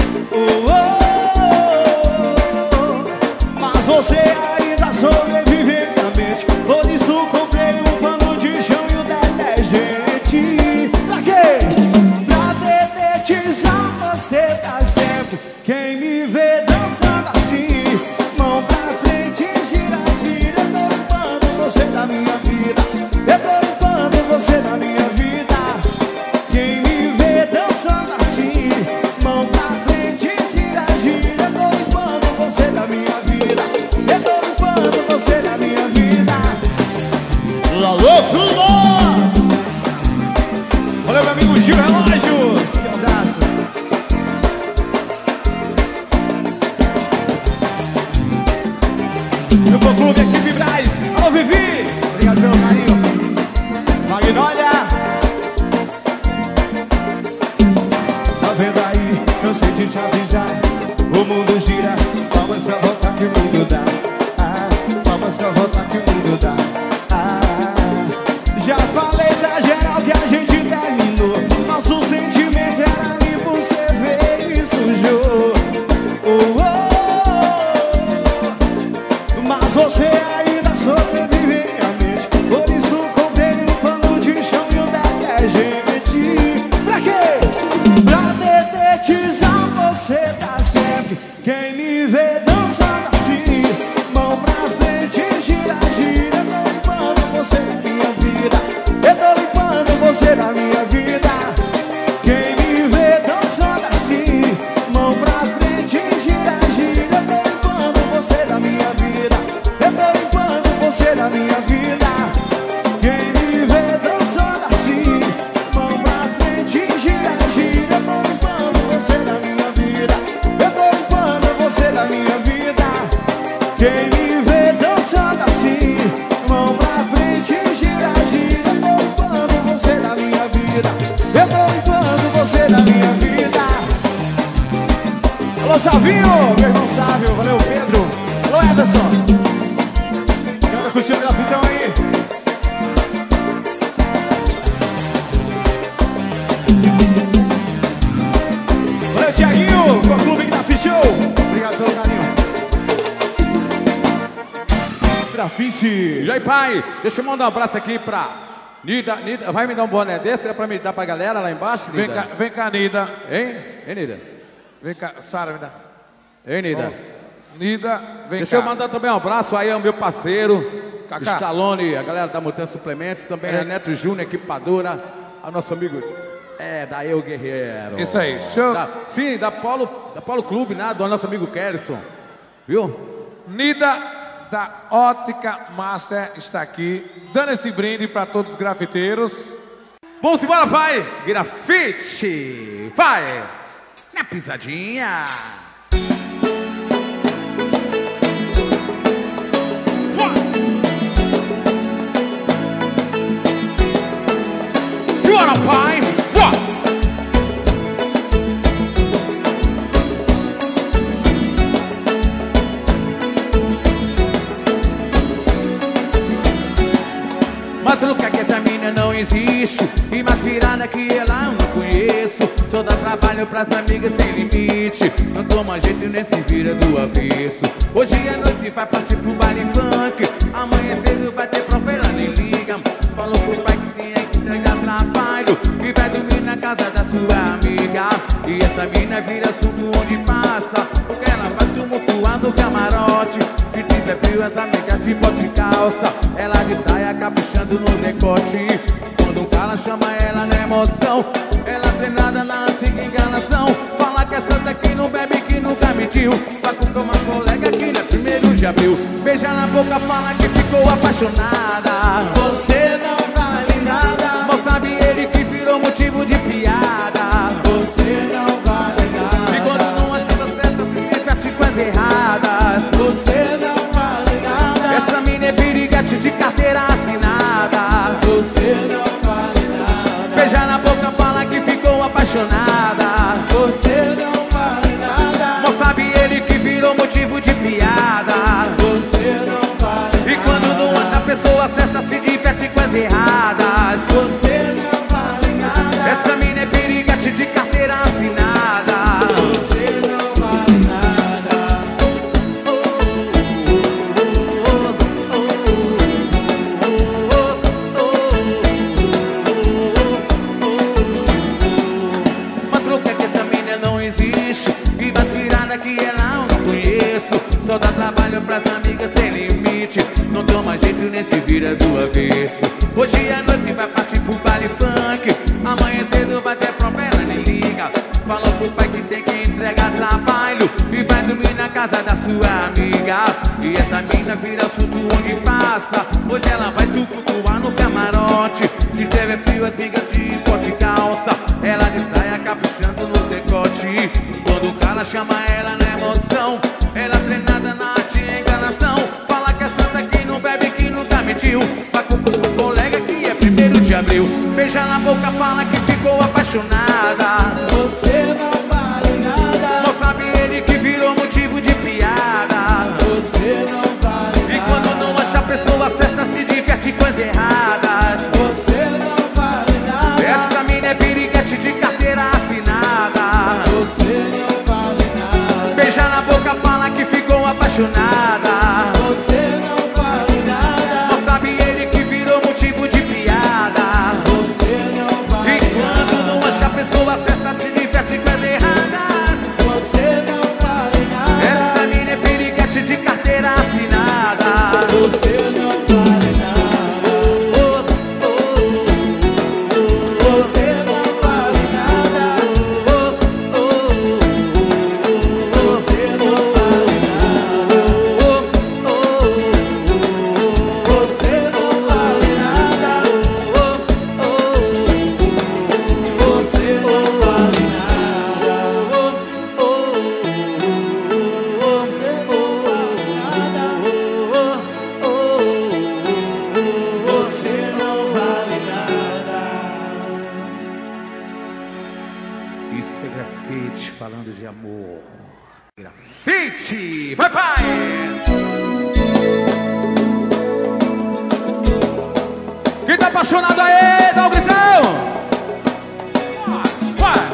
Mas você ainda sobrevive na mente. Por isso comprei um pano de chão e o detergente. Pra quê? Pra dedetizar você tá sempre. Quem me vê dançando assim, mão pra frente, gira, gira. Eu tô limpando você da minha vida. Eu tô limpando você da minha vida. Quem me vê dançando assim, mão pra frente, gira, gira. Eu tô limpando você da minha vida. Eu tô limpando você da minha vida. Alô, filhos! Valeu, meu amigo Gil Relógios. Que abraço. Eu vou clube aqui, Vibrais. Alô, Vivi! Obrigado pelo carinho. Magnólia! Tá vendo aí? Cansei de te avisar. O mundo gira. Palmas pra voltar que o mundo dá. Palmas pra voltar que o mundo dá. Já falei pra geral que a gente terminou. Nosso sentimento era ali, você veio e sujou. Mas você ainda sobrevive em minha mente. Por isso comprei um pano de chão e um detergente. Pra quê? Pra dedetizar você tá sempre. Quem me vê dançando assim, mão pra frente, gira, gira. Eu tô limpando você da minha vida. Eu tô limpando você da minha vida. Quem me vê dançando assim, mão pra frente, gira, gira. Eu tô limpando você da minha vida. Eu tô limpando você da minha vida. Quem me vê dançando assim, mão pra frente, gira, gira. Eu tô limpando você da minha vida. Eu tô limpando você da minha vida. Quem me vê dançando assim, mão pra frente, gira, gira. Eu tô limpando você da minha vida. Eu tô limpando você da minha vida. Alô, Salvinho, meu irmão Sávio. Valeu, Pedro. Alô, Ederson. Quero curtir o grafitão aí. Valeu, Thiaguinho, com o Clube Grafite Show. Obrigado pelo carinho. grafite. E aí, pai, deixa eu mandar um abraço aqui pra Nida. Nida, vai me dar um boné desse? É pra me dar pra galera lá embaixo, Nida? Vem cá, Nida. Hein? Hein, Nida? Vem cá, Sara, me dá. Hein, Nida? Vamos. Nida, vem Deixa cá. eu mandar também um abraço aí ao meu parceiro, Cacá. Stallone, a galera da Montanha Suplementos, também a Neto Júnior, equipadora, ao nosso amigo, da Eu Guerreiro. Isso aí, show. Sim, da Polo Clube, né, do nosso amigo Kellyson, viu? Nida da Ótica Master está aqui, dando esse brinde para todos os grafiteiros. Vamos embora, pai! Grafite! Vai! Na pisadinha! Bora, pai! Bora! Mas o que é que essa mina não existe? E mais virada que ela eu não conheço. Só dá trabalho pras amigas sem limite. Não toma jeito nem se vira do avesso. Hoje à noite vai partir pro baile funk. Amanhã cedo vai ter prova, ela nem liga. Falou pro pai que tinha que entregar trabalho e vai dormir na casa da sua amiga. E essa mina vira assunto onde passa, porque ela vai tumultuar no camarote. Se tiver frio, as amigas de bote e calça, ela de saia caprichando no decote. Quando o cara chama ela na emoção, ela treinada na antiga enganação. Fala que é santa que não bebe, que nunca mentiu. Vai com uma colega que não é 1º de abril. Beija na boca, fala que ficou apaixonada. Você não vale nada. Mostra bem ele que virou motivo de piada. Você não vale nada. E quando não achava certo, se diverte com as erradas. Você não vale nada. Essa mina é piriguete de carteira assinada. Você não vale nada. Beija na boca, fala que ficou apaixonada. Você não vale nada. Mostra bem ele que virou motivo de piada. Você não vale nada. E quando não acha a pessoa certa, se diverte com as erradas. Você não vale nada. Essa mina é piriguete de carteira assinada. Você não vale nada. Mas o que é que essa mina não existe? E das viradas que ela eu não conheço. Só dá trabalho pras amigas sem limite. Não toma jeito nem se vira do avesso. Hoje à noite vai partir pro baile funk. Amanhã cedo vai ter prova, ela nem liga. Falou pro pai que tem que entregar trabalho e vai dormir na casa da sua amiga. E essa mina vira assunto onde passa. Hoje ela vai tumultuar no camarote. Se tiver frio, as migas de pote e calça, ela de saia caprichando no decote. Quando o cara chama ela na emoção, ela treinada na arte e enganação. Fala que é santa que não bebe, que nunca mentiu. Vai com o colega que é 1º de abril. Beija na boca, fala que ficou apaixonada. Você não vale nada. Mostra bem ele que virou motivo de piada. Você não vale nada. E quando não acha a pessoa certa, se diverte com as erradas. Você não vale nada. Essa mina é piriguete de carteira assinada. Você não vale nada. Beija na boca, fala que ficou apaixonada. Você não vale nada. Mostra bem ele que virou motivo de piada. Você não vale E quando não acha a pessoa certa, se diverte com as erradas. Você não vale nada. Essa mina é piriguete de carteira assinada. Você não vale nada. Você não vale nada. Você não vale nada. Você não vale nada. Você não vale Você não vale nada. Isso é grafite falando de amor. Grafite! Vai, pai! Quem tá apaixonado aí, dá um gritão! Vai!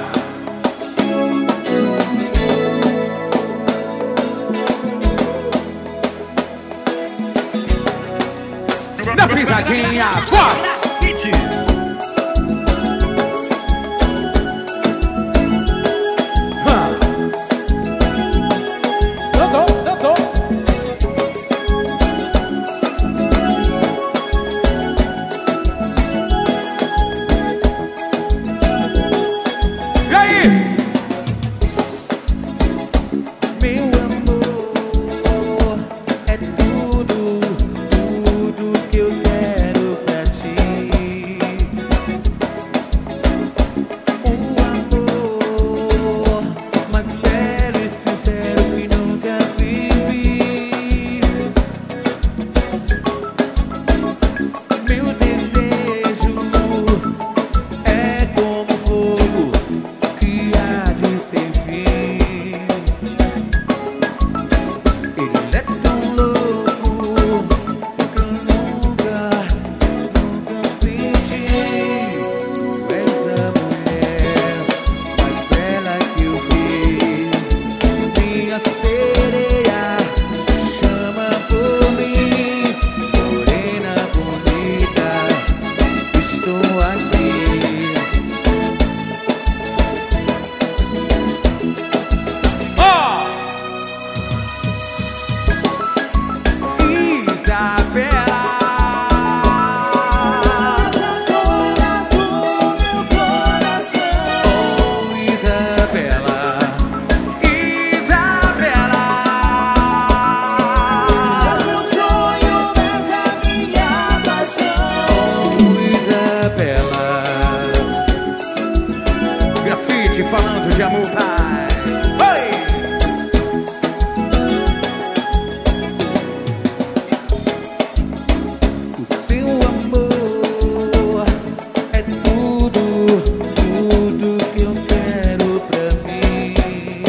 falando de amor, pai. Oi! O seu amor é tudo, tudo que eu quero pra mim.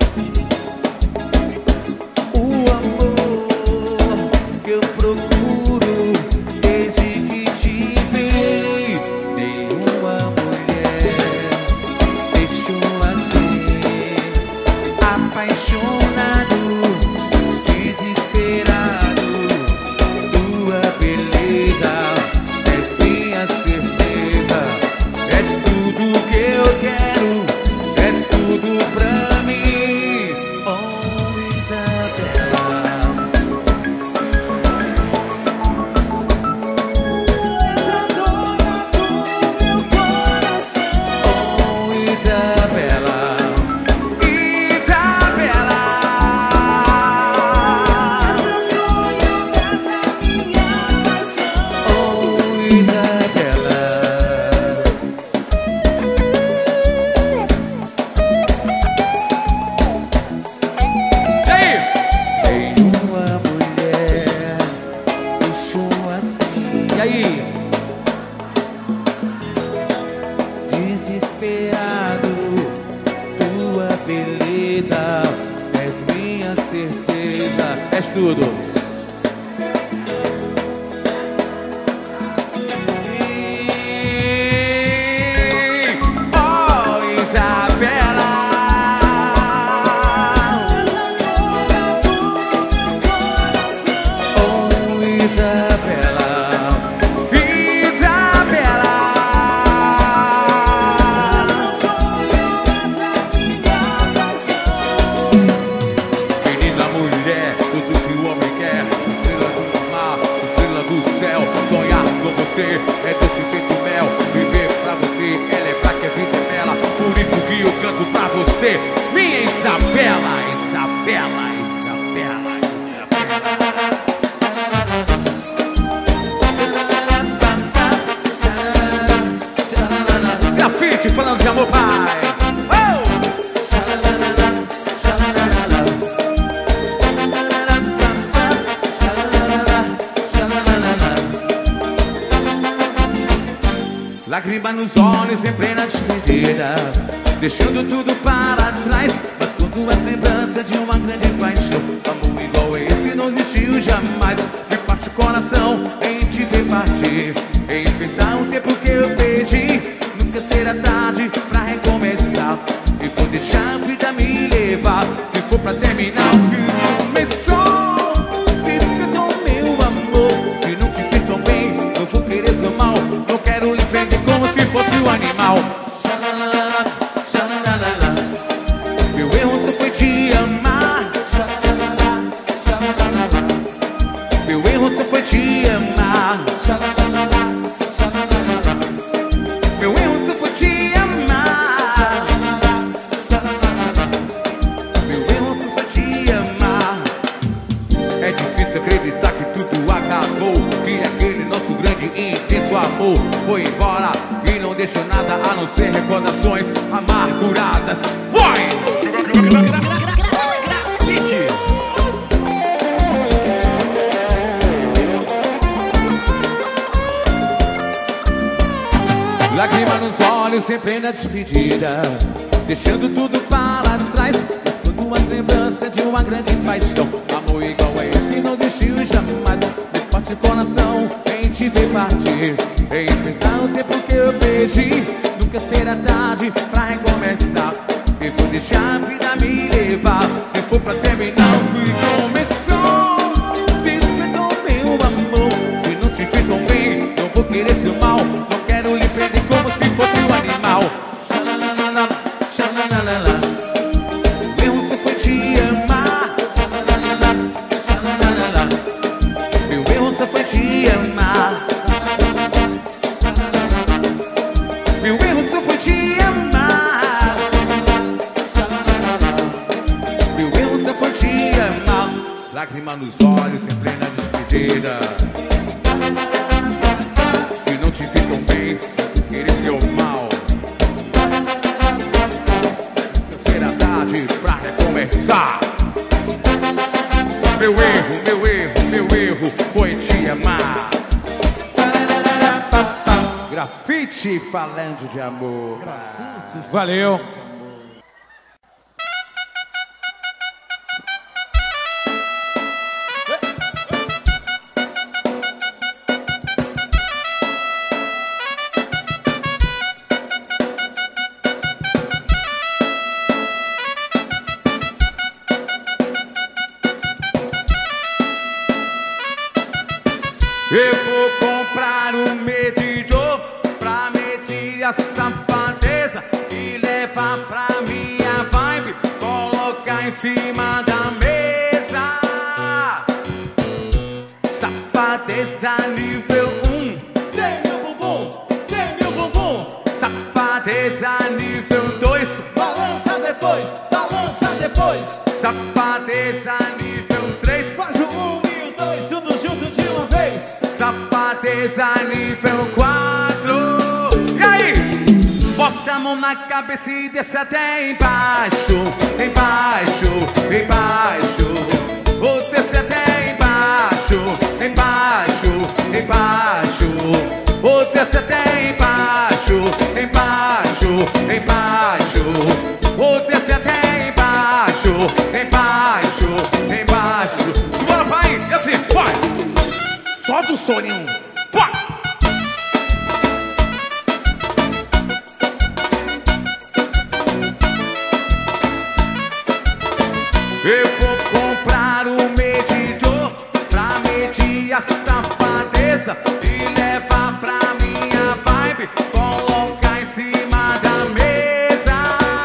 O amor que eu procuro desde que te vi. Nenhuma mulher deixou assim, apaixonado, desesperado. Tua beleza és minha certeza, és tudo que eu quero, és tudo pra mim. Oh, Isabela. Oh, Isabela. Isabela. Oh, Isabela. E aí? Nenhuma mulher deixou assim. E aí? Desesperado, tua beleza és minha certeza, és tudo. Oh, Isabela. Oh, Isabela. Isabela. Menina, mulher, tudo que o homem quer. Estrela do mar, estrela do céu. Sonhar com você é doce feito mel. Viver pra você, ela é pra que a vida é bela. Por isso que eu canto pra você, minha Isabela. Isabela, Isabela, Isabela. Grafite falando de amor, pai. Oh! Lágrima nos olhos em plena despedida, deixando tudo para trás. Mas quando a lembrança de uma grande paixão, amor igual esse não existiu jamais. Me parte o coração em te ver partir, em pensar o tempo que eu perdi. Nunca será tarde pra recomeçar e vou deixar a vida me levar. Se for pra terminar o que começou, despertou meu amor. Se não te fiz tão bem, não vou querer seu mal. Não quero lhe prender como se fosse um animal. Meu erro só foi te amar. Meu erro só foi te amar. Meu erro só foi te amar. Meu erro só foi te amar. É difícil acreditar que tudo acabou, que aquele nosso grande e intenso amor foi embora e não deixou nada a não ser recordações amarguradas. Vai! Lágrima nos olhos em plena despedida, deixando tudo para trás. Mas quando as lembranças de uma grande paixão, amor igual a esse não existiu jamais. Me parte o coração em te ver partir, em pensar o tempo que eu perdi. Nunca será tarde pra recomeçar e vou deixar a vida me levar. Se for pra terminar o que começou, despertou meu amor. Se não te fiz tão bem, não vou querer seu mal. Não quero lhe prender como se fosse um animal. Meu erro só foi te amar. Meu erro só foi te amar. Meu erro só foi te amar. Meu erro só foi te amar. Lágrima nos olhos em plena despedida. Se não te fiz tão bem, querer seu mal. começar. Meu erro foi te amar. Grafite falando de amor. Valeu. Eu vou comprar um medidor pra medir a safadeza e levar pra minha vibe, colocar em cima da mesa. Safadeza nível 1. Tem meu bumbum, tem meu bumbum. Safadeza nível 2. Balança depois, balança depois. Safadeza nível 3. Faz o 1 e o 2, tudo junto de uma vez. Safadeza nível 4. E aí? Bota a mão na cabeça e desce até embaixo. Embaixo, embaixo. Ou desce até embaixo. Embaixo, embaixo. Ou desce até embaixo. Embaixo, embaixo. Ou desce até embaixo. Embaixo, embaixo. Bora, vai! E assim, vai! Solta o soninho. Vai! Eu vou comprar um medidor pra medir a safadeza e levar pra minha vibe, colocar em cima da mesa.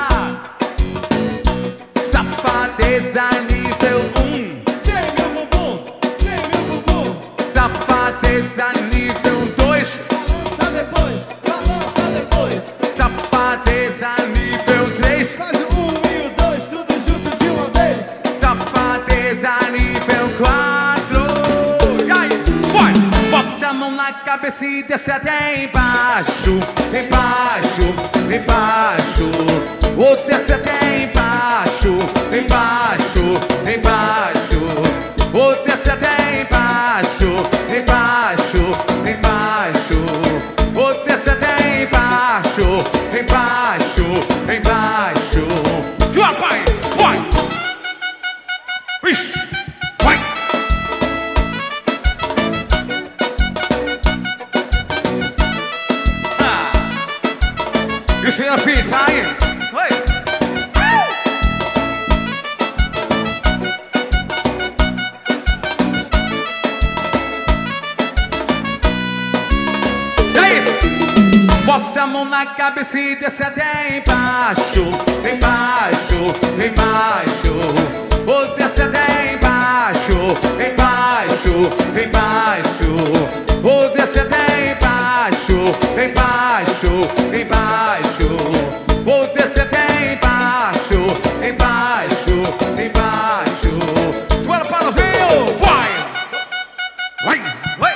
Safadeza nível 1. Tem meu bumbum, tem meu bumbum. Safadeza nível 2. Balança depois, balança depois. Safadeza nível 3. Faz o 1 e o 2, tudo junto de uma vez. Safadeza nível 4. E aí, vai! Bota a mão na cabeça e desce até embaixo. Embaixo, embaixo. Ou desce até embaixo. Embaixo, embaixo. Ou desce até embaixo. Embaixo, embaixo. Ou desce até embaixo. Embaixo, embaixo. Já vai, vai! Ixi, vai! Ah! Isso aí, a filha, vai! Oi! E aí? Bota a mão na cabeça e desce até embaixo. Embaixo, embaixo. Ou desce até embaixo. Embaixo, embaixo. Ou desce até embaixo. Embaixo, embaixo. Ou desce até embaixo. Embaixo, embaixo. Bora para o Rio! Vai! Vai! Vai!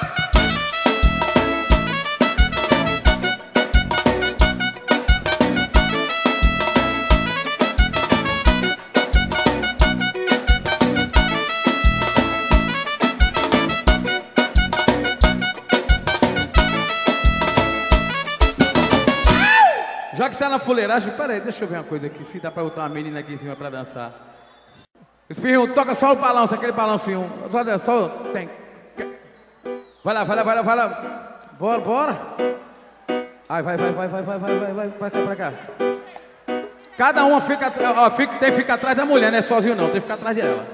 Já que tá na fuleiragem, peraí, deixa eu ver uma coisa aqui, se dá pra botar uma menina aqui em cima pra dançar. Espirrinho, toca só o balanço, aquele balancinho. Só tem. Vai lá, vai lá, vai lá, vai lá. Bora, bora. Ai, vai, pra cá. Cada uma fica, ó, tem que ficar atrás da mulher, não é sozinho não, tem que ficar atrás dela.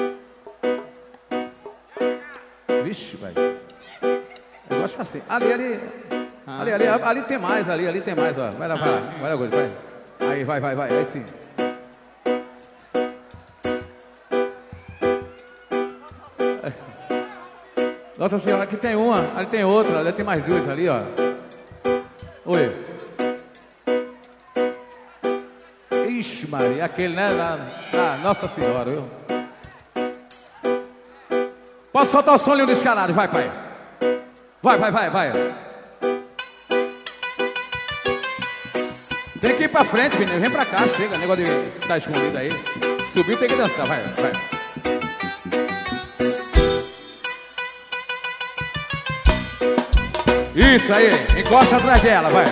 Vixe, velho. Eu gosto assim. Ali tem mais, ali tem mais, ó. Vai lá, Gold, vai. Aí, vai, aí sim. Nossa senhora, aqui tem uma, ali tem outra, ali tem mais duas ali, ó. Oi. Ixi, Maria, aquele, né? Nossa senhora, viu? Posso soltar o som ali, o descarado, vai, pai. Vai. Tem que ir pra frente, menino. Vem pra cá, chega. Negócio de estar escondido aí. Subiu, tem que dançar, vai, vai. Isso aí, encosta atrás dela, vai.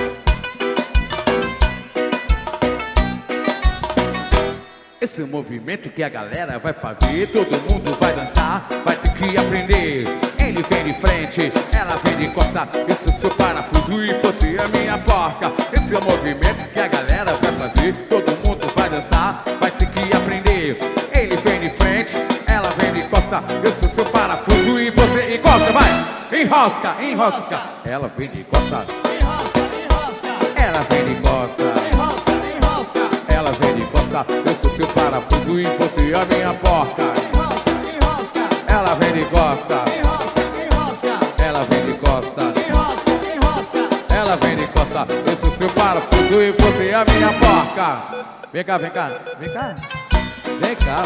Esse movimento que a galera vai fazer, todo mundo vai dançar, vai ter que aprender. Ele vem de frente, ela vem de costa. Isso é seu parafuso e você é minha porca. Esse é o movimento que a galera vai fazer, todo mundo vai dançar, vai ter que aprender. Ele vem de frente, ela vem de costa. Isso é seu parafuso e você encosta, vai. Enrosca, enrosca. Ela vem de costa. Enrosca, enrosca. Ela vem de costa. Enrosca, enrosca. Ela vem de costa. Eu sou seu parafuso e você é minha porca. Enrosca, enrosca. Ela vem de costa. Enrosca, enrosca. Ela vem de costa. Enrosca, enrosca. Ela vem de costa. Eu sou seu parafuso e você é a minha porca. Vem cá, vem cá, vem cá. Vem cá.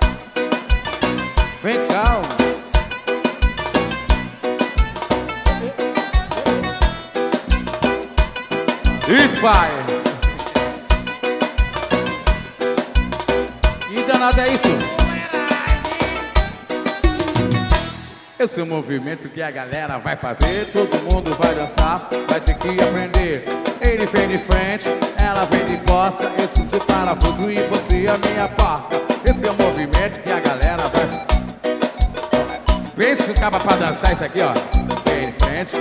Vem cá. Isso, pai. Que danado é isso? Esse é o movimento que a galera vai fazer, todo mundo vai dançar, vai ter que aprender. Ele vem de frente, ela vem de costa, eu sou seu parafuso e você é a minha porca. Esse é o movimento que a galera vai... Pensa que acaba pra dançar isso aqui, ó. Vem de frente.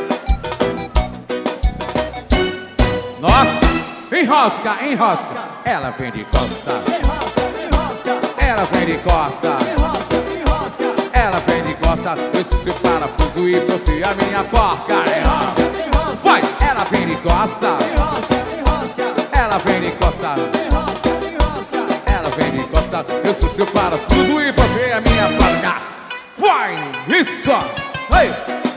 Nossa, enrosca, enrosca. Ela vem de costa. Enrosca, enrosca. Ela vem de costa. Enrosca, enrosca. Ela vem de costa, eu sou seu parafuso e você é a minha porca. Enrosca, enrosca. Vai, ela vem de costa. Enrosca, enrosca. Ela vem de costa. Enrosca, enrosca. Ela vem de costa, eu sou seu parafuso e você é a minha porca. Vai, isso! Vai!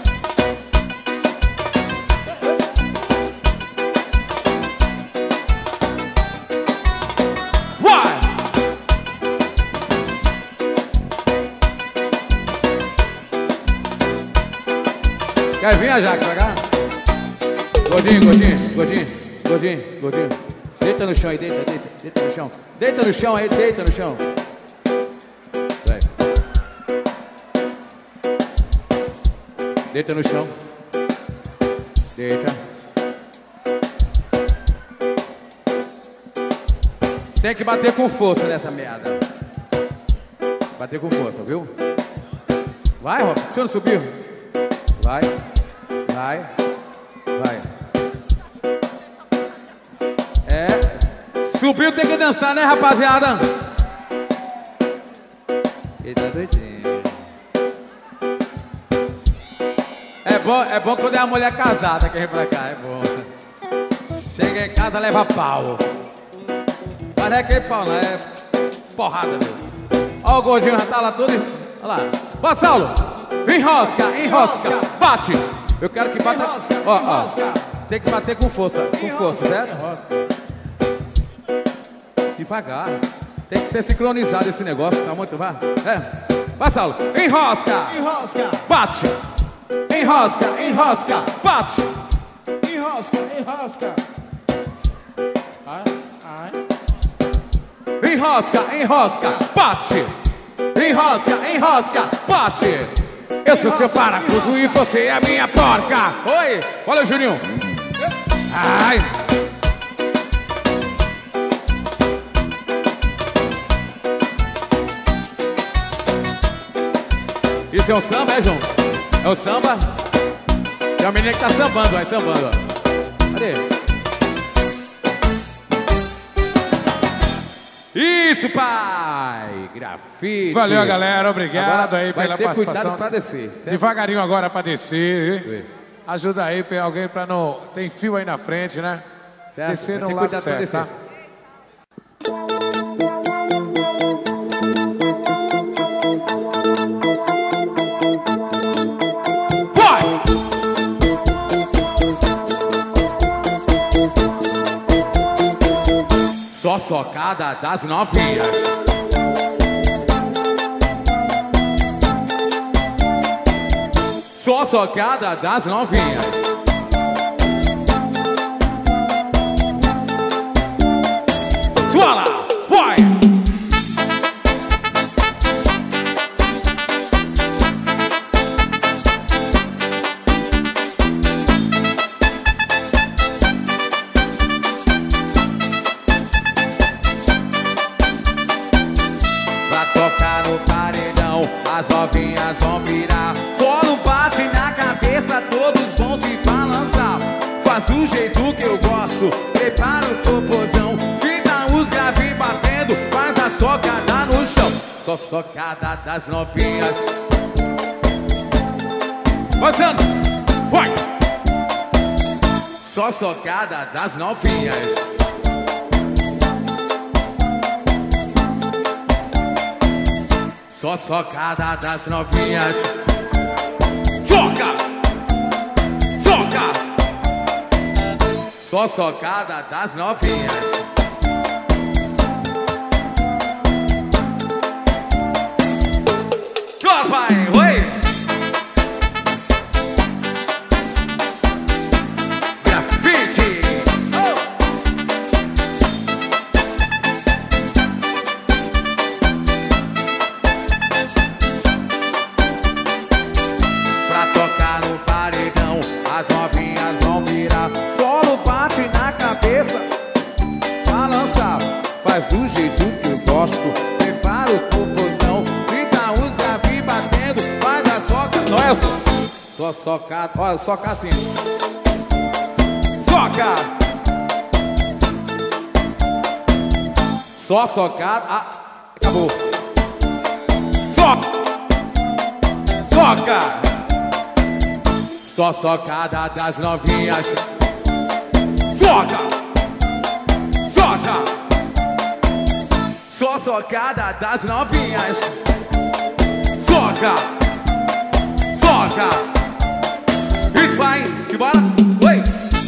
Quer vir, Jaque, pra cá? Gordinho, gordinho, gordinho, gordinho, gordinho. Deita no chão aí, deita, deita, deita no chão. Deita no chão aí, deita no chão. Vai. Deita no chão. Deita. Tem que bater com força nessa merda. Bater com força, viu? Vai, Rob. Você não subiu? Vai, vai, vai. É. Subiu, tem que dançar, né, rapaziada? Ele tá doidinho. É bom quando é a mulher casada que vem pra cá, é bom. Chega em casa, leva pau. Mas não é aquele pau, não, é porrada mesmo. Ó o gordinho já tá lá todo. Olha lá. Bora, Saulo. Enrosca, enrosca, bate. Eu quero que bata. Enrosca, Ó, enrosca. tem que bater com força, Enrosca, certo? Devagar. Tem que ser sincronizado esse negócio, tá muito, vai? É. Vai, Saulo. Enrosca, Enrosca. bate. Enrosca, enrosca, bate. Enrosca, enrosca. Enrosca, enrosca, bate. Enrosca, enrosca, bate. Eu sou seu parafuso e você é a minha porca. Oi, olha o Juninho. Ai. Isso é um samba, é, João? É um samba? Tem uma menina que tá sambando, vai sambando, ó. Cadê? Isso, pai! Grafite! Valeu, galera. Obrigado Agora aí vai pela ter participação. cuidado pra descer, certo? Devagarinho agora pra descer. Oi. Ajuda aí pra alguém pra não... Tem fio aí na frente, né? Certo? Descer Vai no ter lado cuidado pra certo, descer. tá? Só socada das novinhas. Só socada das novinhas. Suala, vai! prepara o popozão. Sinta os graves batendo, faz a socada no chão. Só socada das novinhas. Passando, vai! Só socada das novinhas. Só socada das novinhas. Soca! Soca! Só socada das novinhas. Chora, pai! Oi! Grafite! Pra tocar no paredão, as novinhas vão virar. Solo bate na cabeça, balança, faz do jeito que eu gosto. Prepara o popozão, sinta os graves batendo, faz a soca. Não é só soca, olha, soca assim. Soca! Só socada. Ah, acabou. Soca! Soca! Só socada das novinhas. Soca! Soca! Só socada das novinhas. Soca! Soca! Isso vai, simbora! Oi!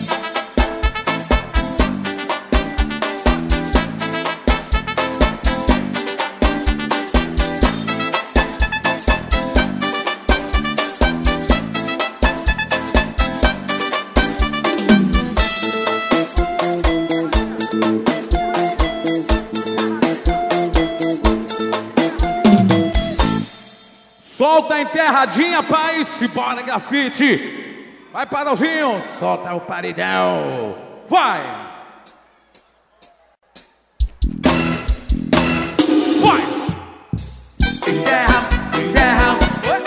Solta a enterradinha, pai, se bora, grafite. Vai, Padrãozinho, solta o paredão. Vai! Vai! Enterra, enterra.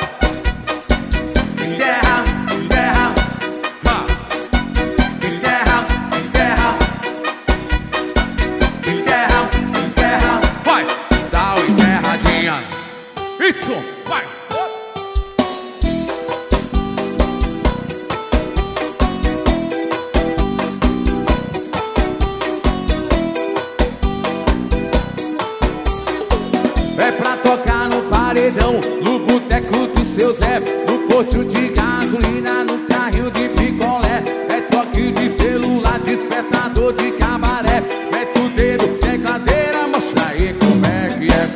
Enterra, enterra. Enterra, enterra. Enterra, enterra. Vai! Dá o enterradinha. Isso, vai! É pra tocar no paredão, no boteco do seu Zé, no posto de gasolina, no carrinho de picolé. É toque de celular, despertador de cabaré. Mete o dedo, tecladeira, mostra aí como é que é.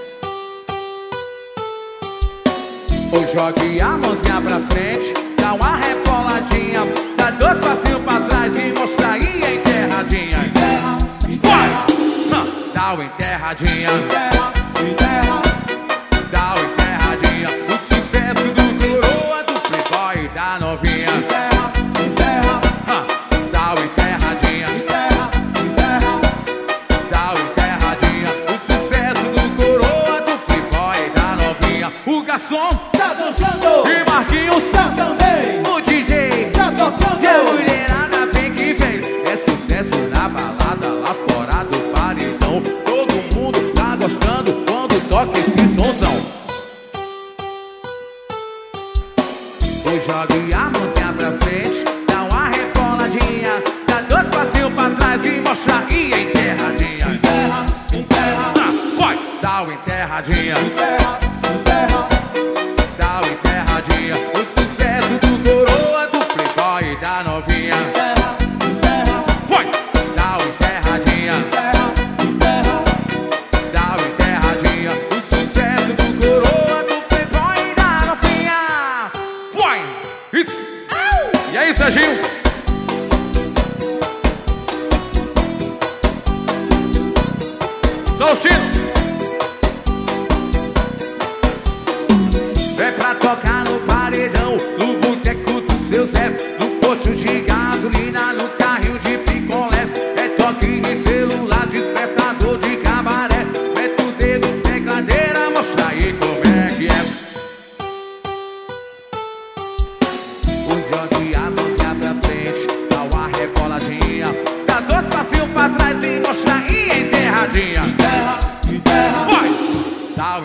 Ou jogue a mãozinha pra frente, dá uma reboladinha, dá dois passinhos pra trás e mostra aí a enterradinha. Enterra, enterra. Vai! Dá o enterradinha. Enterra, enterra. Dá o enterradinha. O sucesso do coroa, do playboy e da novinha. Enterra, enterra. Dá o enterradinha. Enterra, enterra. Dá o enterradinha. O sucesso do coroa, do playboy e da novinha. O garçom Tá dançando. e Marquinhos, Tá também. o DJ Tá tocando. e a mulherada vem que vem. É sucesso na balada, lá fora do paredão. Todo mundo tá gostando quando toca esse somzão. Ou jogue a mãozinha pra frente, dá uma reboladinha, dá dois passinhos pra trás e mostra aí a enterradinha. Enterra, enterra. Vai! Dá o enterradinha. Enterra, enterra. Dá o enterradinha. O sucesso do coroa, do playboy e da novinha. Enterra, enterra. Vai! Dá o enterradinha. Enterra, enterra. Dá o enterradinha. O sucesso do coroa, do playboy e da novinha. Vai! Isso! E aí, Serginho? Só o Chino! É pra tocar no paredão, no boteco do seu Zé, no posto de gasolina, no carrinho de picolé. É toque de celular, despertador de cabaré. Mete o dedo, tecladeira, mostra aí como é que é. O jogue a mãozinha pra frente, dá uma reboladinha, dá dois passos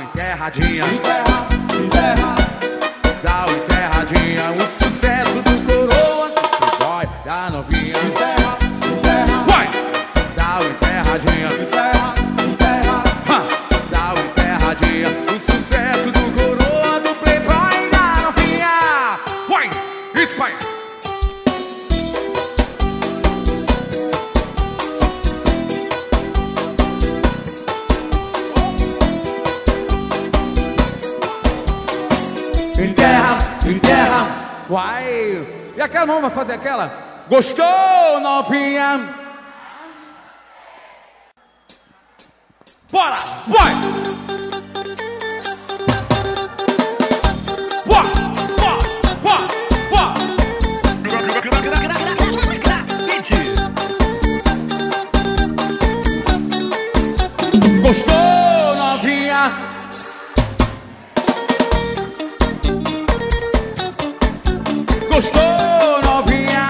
enterradinha. Enterra, enterra. Dá uma enterradinha. O sucesso do coroa, vai, da novinha. Enterra, enterra. Vai, dá uma enterradinha. Enterra, enterra. Dá uma enterradinha. O sucesso do coroa, do playboy, da novinha. Vai, isso vai. Enterra, enterra, vai. E aquela, vamos fazer aquela? Gostou, novinha? Bora, vai. Vai, vai, vai, vai. Gostou, novinha? Gostou, novinha?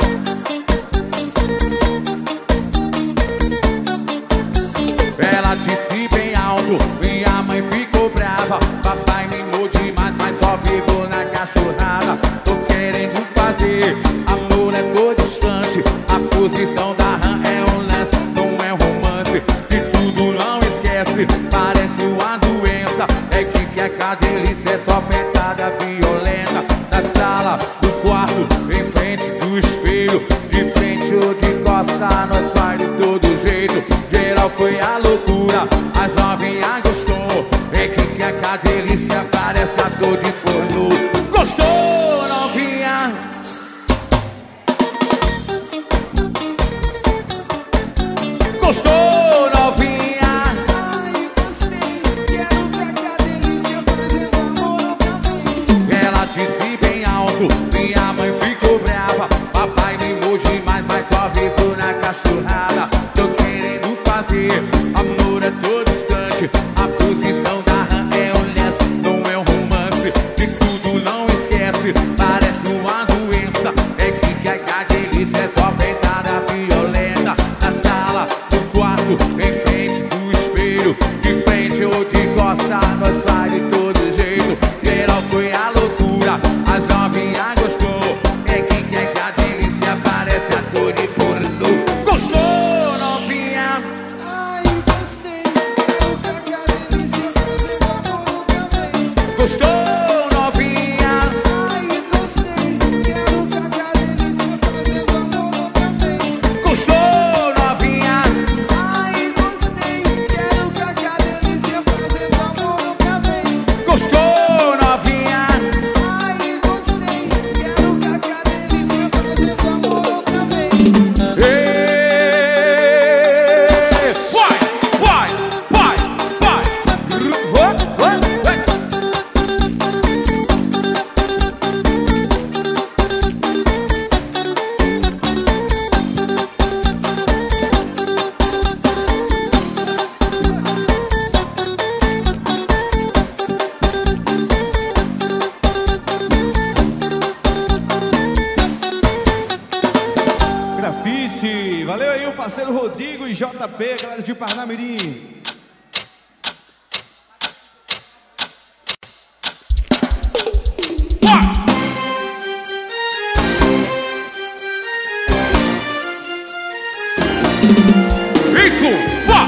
Ela disse bem alto, minha mãe ficou brava. Papai mimou demais, mas só vivo na cachorrada. Tô querendo fazer, amor é tão distante. A posição da rã é um lance, não é romance. E tudo não esquece, parece uma doença. É que quer que a delícia é só pentada violenta. Na sala, no quarto, em frente do espelho, de frente ou de costa, nós faz de todo jeito. Geral foi a loucura, as novinhas gostou. É que quer que a delícia parece ator de pornô. Gostou, novinha? Gostou, novinha? Ai, gostei. Quero ver que a delícia fazendo amor outra vez. Ela disse bem alto, minha mãe ficou brava. Papai mimou demais, mas só vivo na cachorrada. Tô querendo fazer, amor é todo distante. A posição da rã é um lance, não é um romance. E tudo não esquece, parece uma doença. É que quer que a delícia é só pentada violenta. Na sala, no quarto, em frente do espelho, de frente ou de costa, nós faz de todo jeito. Geral foi a loucura, as novinhas gostou. É que quer que a delícia parece ator de pornô. Gostou, novinha? Ai, gostei. Quero ver que a delícia fazendo amor outra vez. Gostou, novinha? Ai, gostei. Quero ver que a delícia fazendo amor outra vez. Gostou, novinha? Ai, gostei. Quero ver que a delícia fazendo amor outra vez. Gostou, novinha? Ai, gostei. Quero ver que a delícia fazendo amor outra vez. Vai, vai, vai, vai. Grafite, valeu aí o parceiro Rodrigo e JP, galera de Parnamirim. Isso, vai.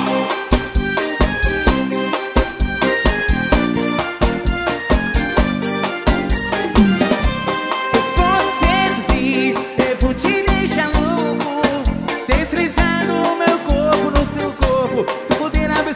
Você diz, eu vou te deixar louco, deslizando o meu corpo no seu corpo. Se puder abrir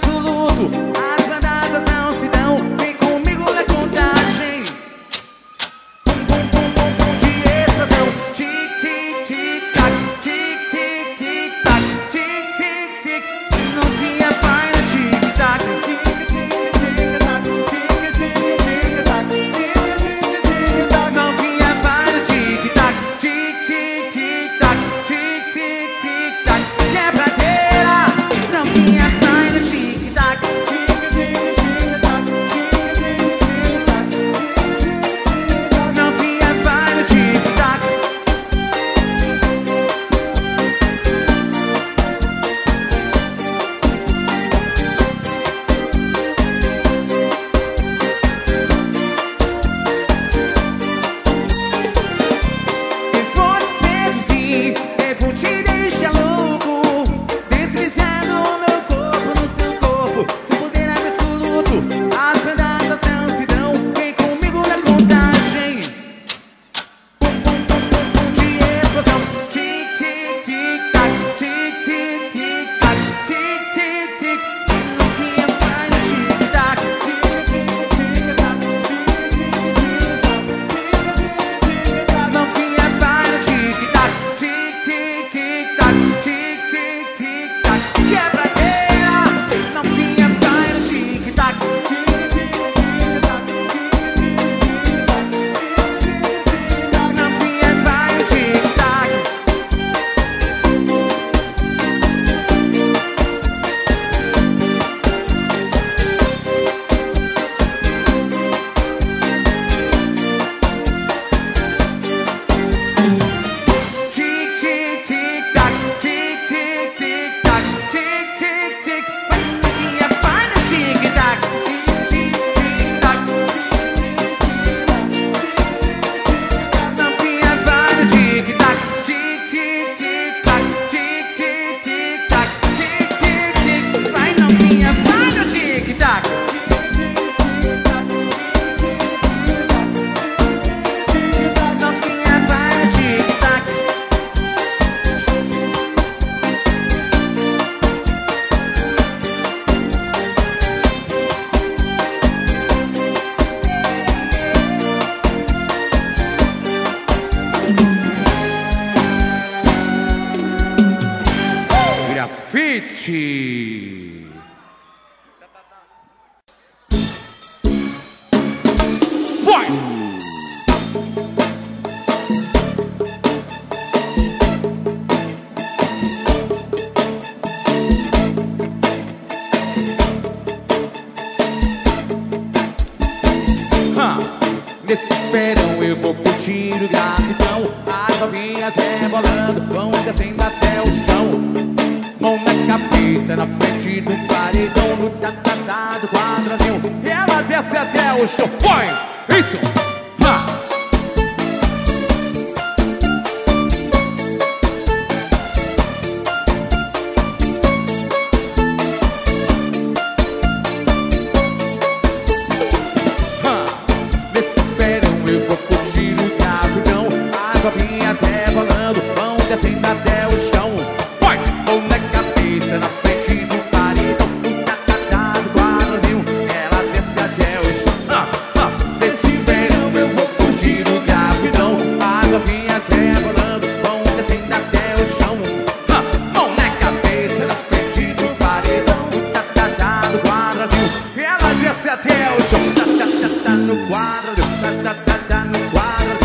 Grafite. Vai! Nesse verão eu vou curtir o grafitão. As novinhas rebolando, vão descendo até o chão. Mão na cabeça, na frente do paredão, no tatatá do quadradinho. E ela desce até o chão. Põe! Isso! Rebolando, vão descendo até o chão. Vai! Mão na cabeça, na frente do paredão, no tatatá do quadradinho. Ela desce até o chão. Nesse verão eu vou curtir o grafitão. As novinhas rebolando, vão descendo até o chão. Mão na cabeça, na frente do paredão, no tatatá do quadradinho. Ela desce até o chão. Tatatá no quadradinho, tatatá no quadradinho.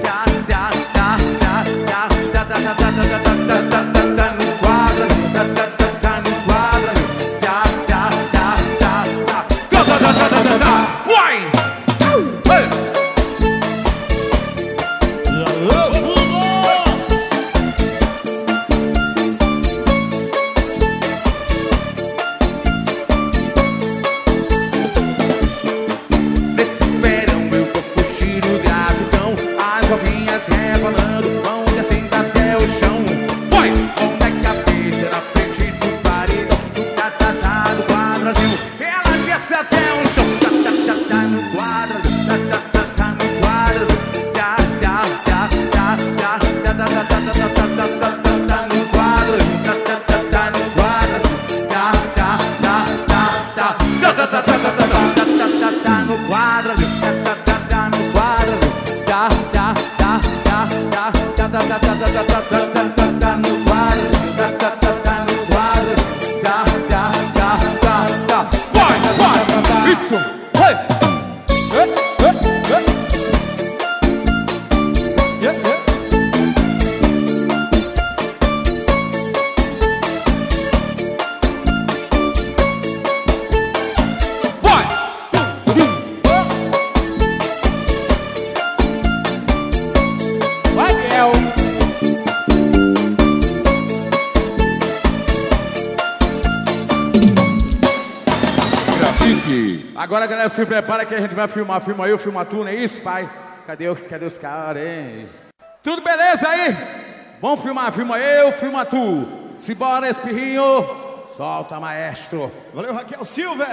Agora, galera, se prepara que a gente vai filmar. Filma eu, filma tu, não é isso, pai? Cadê os caras, hein? Tudo beleza aí? Vamos filmar, filma eu, filma tu. Simbora, espirrinho. Solta, maestro. Valeu, Raquel Silva.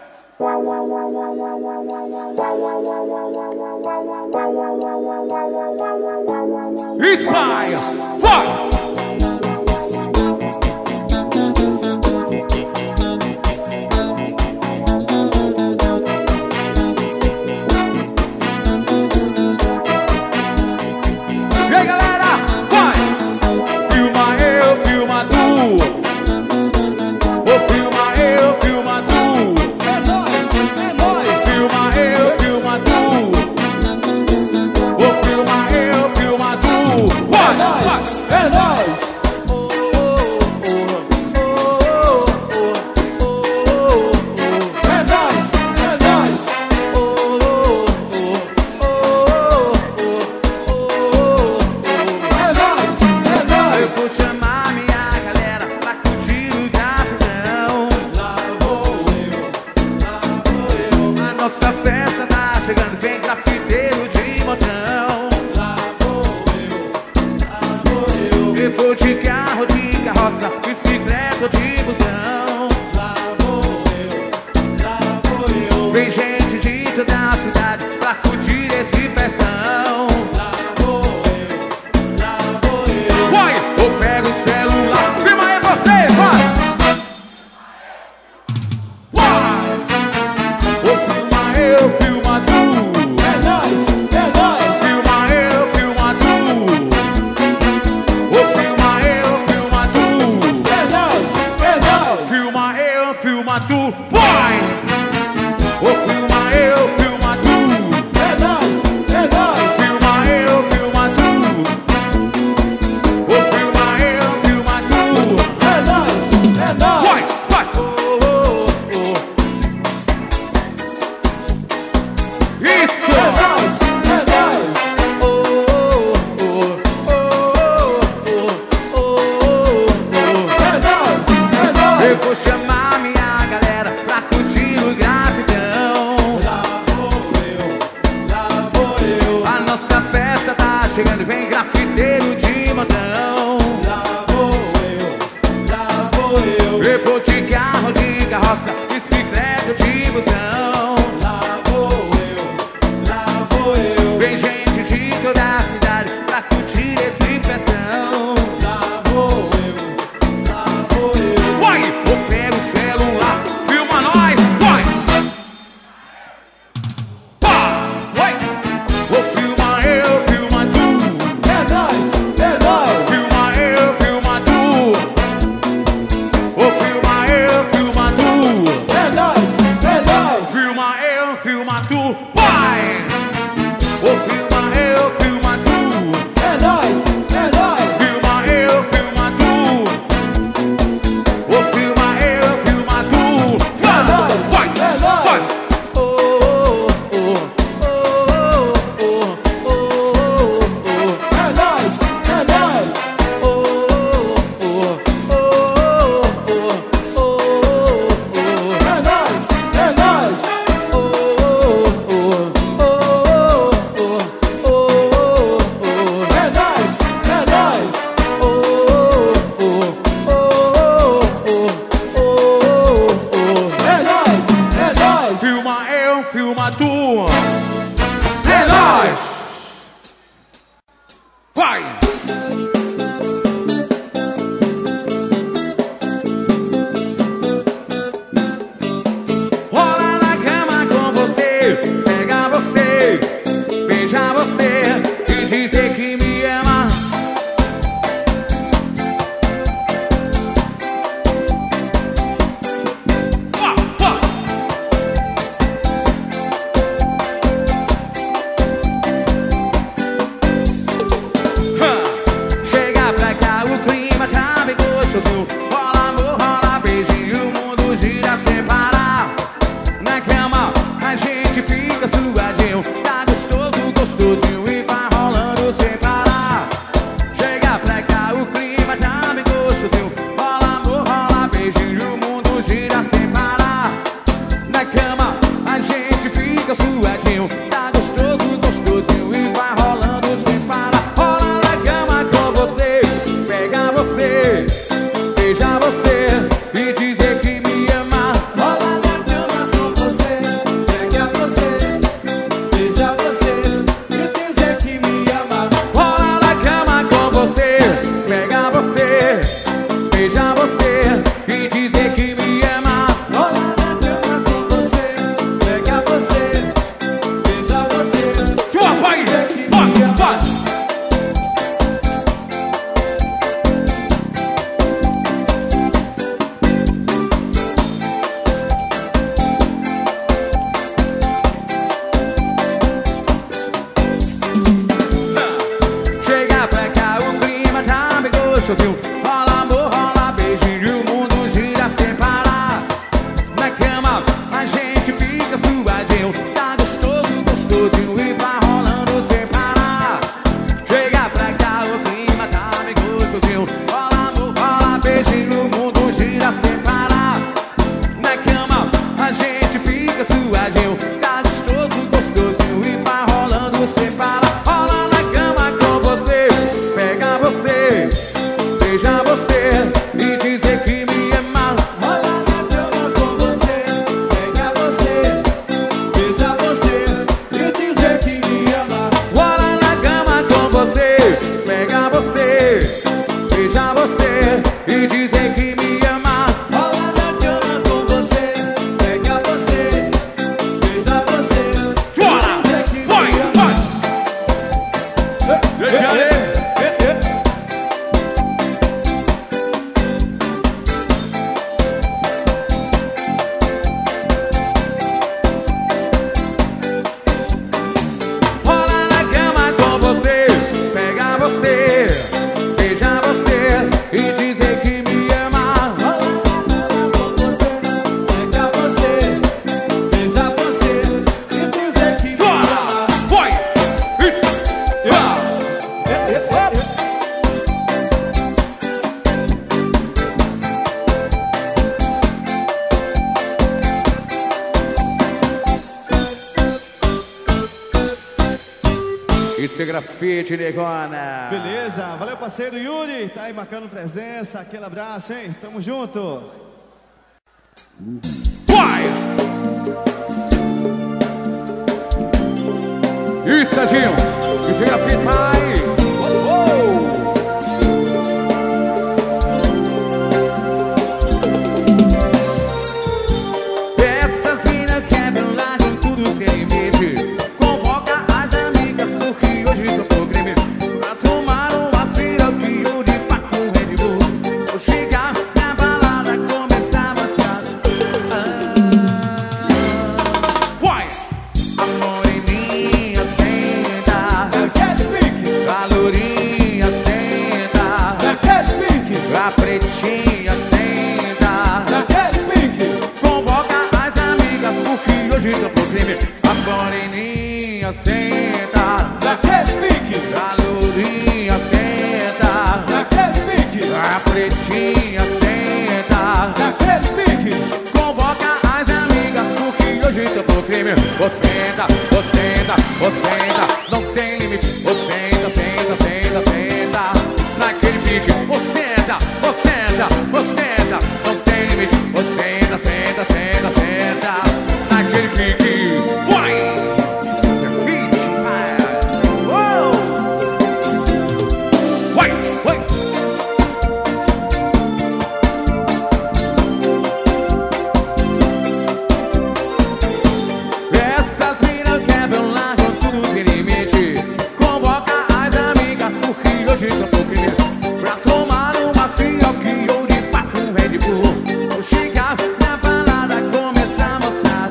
Isso, pai! Vai! E aí, galera, vai! Filma eu, filma tu. Ô, filma eu, filma tu. É nóis, é nóis. Filma eu, filma tu. Ô, filma eu, filma tu. Vai, vai! É nóis. Bicicleta de busão. Lá vou eu. Vem gente de toda a cidade pra curtir esse festão. Lá vou eu. Vai! Eu pego o celular, filma aí você, vai! Vai! Eu filma eu, filma tu. É nóis, é nóis. Filma eu, filma tu. Eu filma eu, filma tu. É nóis, filma tu, vai! Ô, filma eu, filma tu. É nóis, é nóis. Filma eu, filma tu. Ô, filma eu, filma tu. É nóis, é nóis. Vai, vai! Isso! É nóis, é nóis. Eu vou chamar minha galera pra curtir o grafitão. Lá vou eu. A nossa festa tá chegando e vem grafiteiro de montão. Lá vou eu. Eu vou de carro, de carroça, bicicleta de busão. Lá vou eu. Vem gente de toda a cidade pra curtir esse festão. Lá vou eu. Vai! Eu pego o celular, filma nós, vai! Pá! Vai! Vou filmar eu, filma tu. É nóis, é nóis. Filma eu, filma tu. Vou filmar eu, filma tu. É nóis, é nóis. Filma eu, filma tu, vai! Vou filmar eu, filma tu. É nóis, é nóis. Filma eu, filma tu. Vou filmar eu, filma tu. Vai! Vai! É nóis. É nóis, é nóis. É nóis, é nóis. É nóis, é nóis. É nóis, é nóis. Filma eu, filma tu. É nóis! Vai! Rola na cama com você, pegar você, beijar você e dizer que me ama. Pá, pá. Chega pra cá, o clima tá bem gostoso. Rola amor, rola beijinho, o mundo gira sem parar. Na cama a gente fica suadinho, tá gostoso, gostosinho e vai rolando sem parar. Chega pra cá, o clima tá bem gostoso. Rola amor, rola beijinho, o mundo gira sem parar. Na cama a gente fica suadinho, tá gostoso, gostosinho e vai rolando sem parar. Rola na cama com você, pegar você, beijar você e dizer que me ama. Rola na cama com você, pega você, beija você e dizer que me ama. Rola na cama com você, pegar você, beijar você e dizer que me ama. Rola na cama com você, pega você, beija você Sua vai, e dizer que vai, me ama. vai. Chega pra cá, o clima tá bem gostosinho. Rola amor, rola beijinho, o mundo gira sem parar. Esse grafite, negona. Beleza, valeu parceiro Yuri, tá aí marcando presença, aquele abraço, hein? Tamo junto. Vai! Isso, Tadinho. Esse grafite vai. Essas minas quebram lá de tudo sem limite. Convoca as amigas porque hoje tô pro crime. Pra tomar uma siroquinho de paco Red Bull. Vou chegar na balada, começar a baixar. Vai! A moreninha senta, Aquele pique, a lourinha senta, aquele pique, a pretinha senta. aquele pique. Convoca as amigas porque hoje tô pro crime. A moreninha senta, Daquele pique, a lourinha senta, daquele pique, a pretinha senta. daquele pique. Convoca as amigas porque hoje tô pro crime. Você senta, não tem limite. Você senta, naquele pique. Você senta, não tem limite. Você senta, naquele pique. Vai! Grafite, uou! Vai! Essas minas quebram lá com tudo sem limite. Convoca as amigas porque hoje tô pro crime. Pra tomar uma siroquinha ou de paco Red Bull. Vou chegar na balada, começar a mostrar.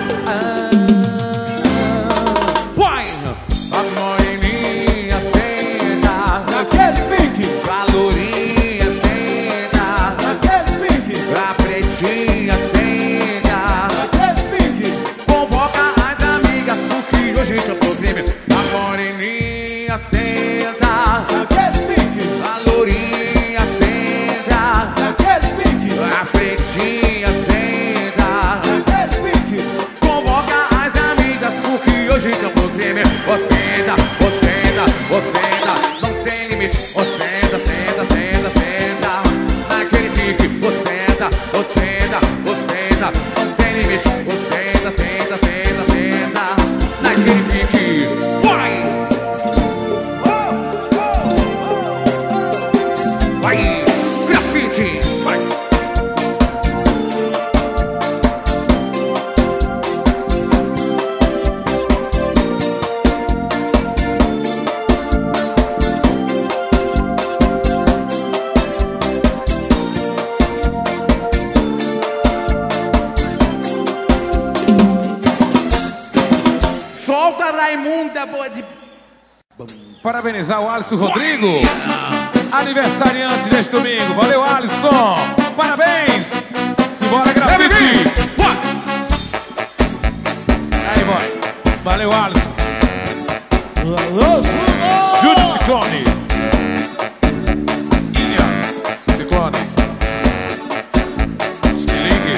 Vai! A moreninha senta, Daquele pique, a lourinha senta, daquele pique, a pretinha senta. daquele pique. Convoca as amigas porque hoje tô pro crime. A moreninha senta, Daquele pique, a lourinha senta, daquele pique, a pretinha senta. daquele pique. Convoca as amigas porque hoje tô pro crime. Você senta, não tem limite. Você senta, naquele pique. Você senta, não tem limite. Você senta, naquele pique. Vai! Vai! Grafite! Vai! Solta Raimunda, boa de... Parabenizar o Alisson Rodrigo, aniversariante deste domingo. Valeu, Alisson. Parabéns. Simbora, grafite. Aí, boy. Valeu, Alisson. Júlio Ciclone. Ilha Ciclone. Stiling.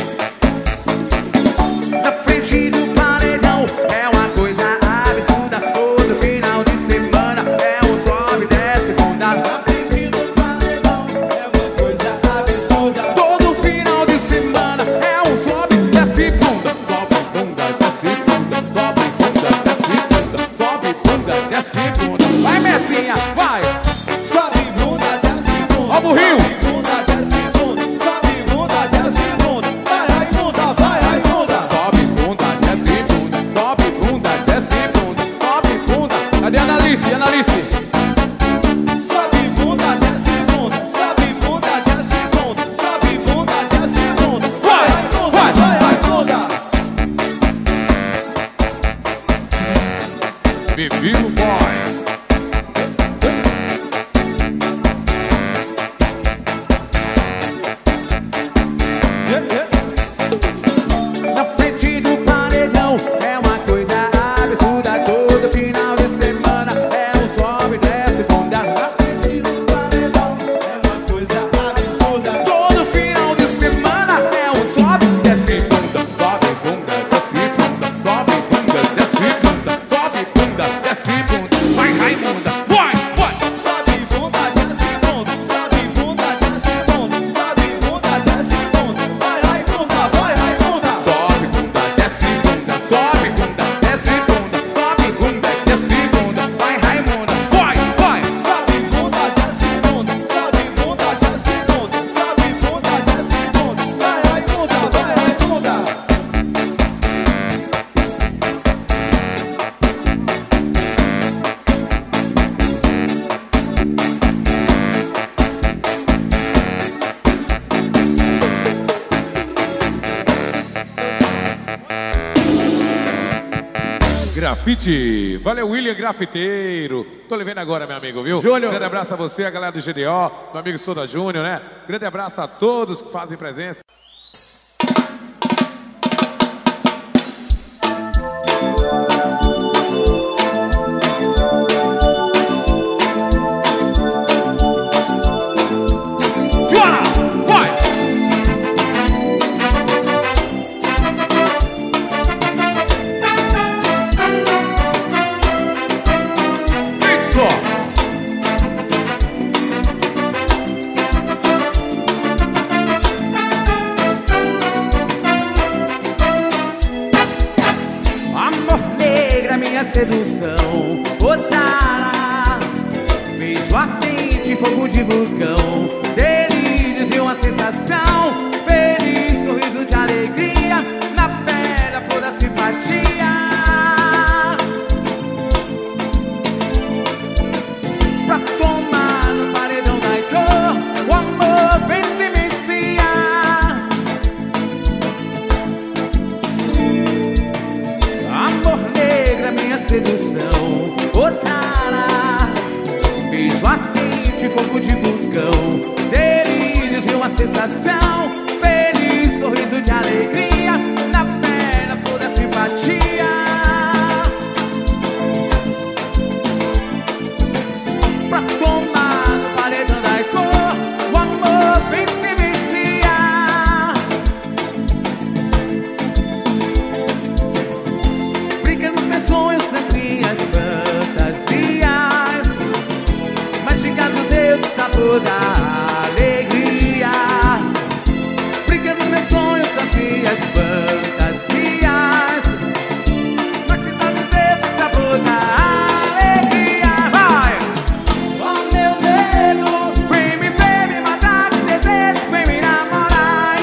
Na frente do paredão é uma coisa absurda. Todo final de semana é um sobe e desce bunda. Na frente do paredão é uma coisa absurda. Todo final de semana é um sobe e desce bunda. Sobe bunda, desce bunda. Sobe bunda, desce bunda. Sobe bunda, desce bunda. Vai, Messinha, vai! Sobe bunda, desce bunda. Ó, burrinho! Sobe bunda, desce bunda. Sobe bunda, desce bunda. Vai, Raimunda, vai, Raimunda. Sobe bunda, desce bunda. Sobe bunda, desce bunda. Sobe bunda. Cadê a Analice? Analice? Sobe bunda, desce bunda. Sobe bunda, desce bunda. Sobe bunda, desce bunda. Vai, Raimunda, vai, Raimunda. Vivi o boy. Na frente do paredão é uma coisa absurda. Todo final de semana é um sobe e desce bunda. Na frente do paredão é uma coisa absurda. Todo final de semana é um sobe e desce bunda. Sobe bunda, desce bunda. Sobe bunda, desce bunda. Sobe bunda, desce Grafite. Valeu, William Grafiteiro. Tô lhe vendo agora, meu amigo, viu? Júnior. Grande abraço a você, a galera do GDO, meu amigo Soda Júnior, né? Grande abraço a todos que fazem presença. Sedução, Otara, beijo ardente, fogo de vulcão, delírios e uma sensação, feliz, sorriso de alegria, na pele a flor da simpatia. Pra tomar no paredão da cor, o amor vem se vicia. Amor negra, minha sedução, Otara, beijo ardente, fogo de vulcão, delírios e uma sensação, feliz, sorriso de alegria, na pele a flor da simpatia. Pra tomar no paredão da cor, o amor vem se vicia. Brinca nos meus sonhos, nas minhas fantasias, mágica dos deuses, sabor da alegria. Brinca nos meus sonhos, nas minhas fantasias, mágica dos deuses, sabor da alegria. Vai! Oh meu negro, vem me ver, me matar de desejo, vem me namorar,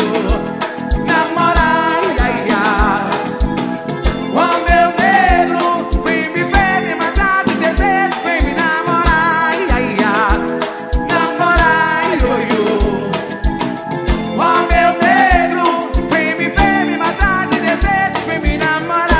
namorar, ai, ai. Oh meu negro, vem me ver, me matar de desejo, vem me namorar, ai, ai, namorar, Oh meu negro, vem me ver, me matar de desejo, vem me namorar.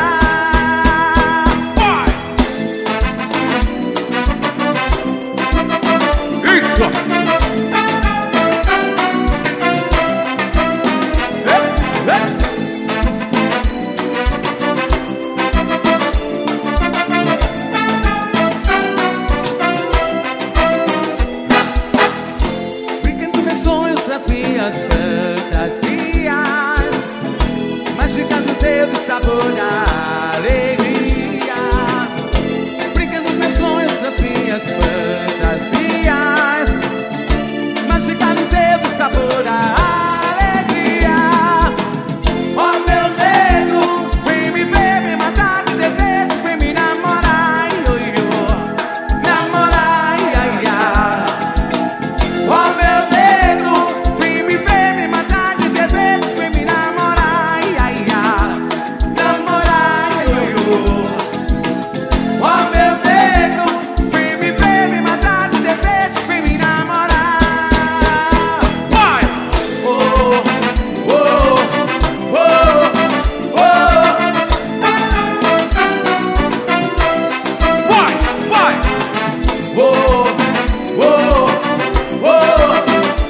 Brinca nos meus sonhos, nas minhas fantasias, mágica dos dedos, sabor da alegria. Brinca nos meus sonhos, nas minhas fantasias, mágica dos dedos, sabor da alegria. Oh meu negro, vem me ver, me matar de desejo, vem me namorar, namorar, ai, ai. Oh meu negro, vem me ver, me matar de desejo, vem me namorar, ai, ai, namorar, Oh meu negro, vem me ver, me matar de desejo, vem me namorar. Vai! Oh, oh, oh, oh. Vai, vai! Oh, oh, oh, oh.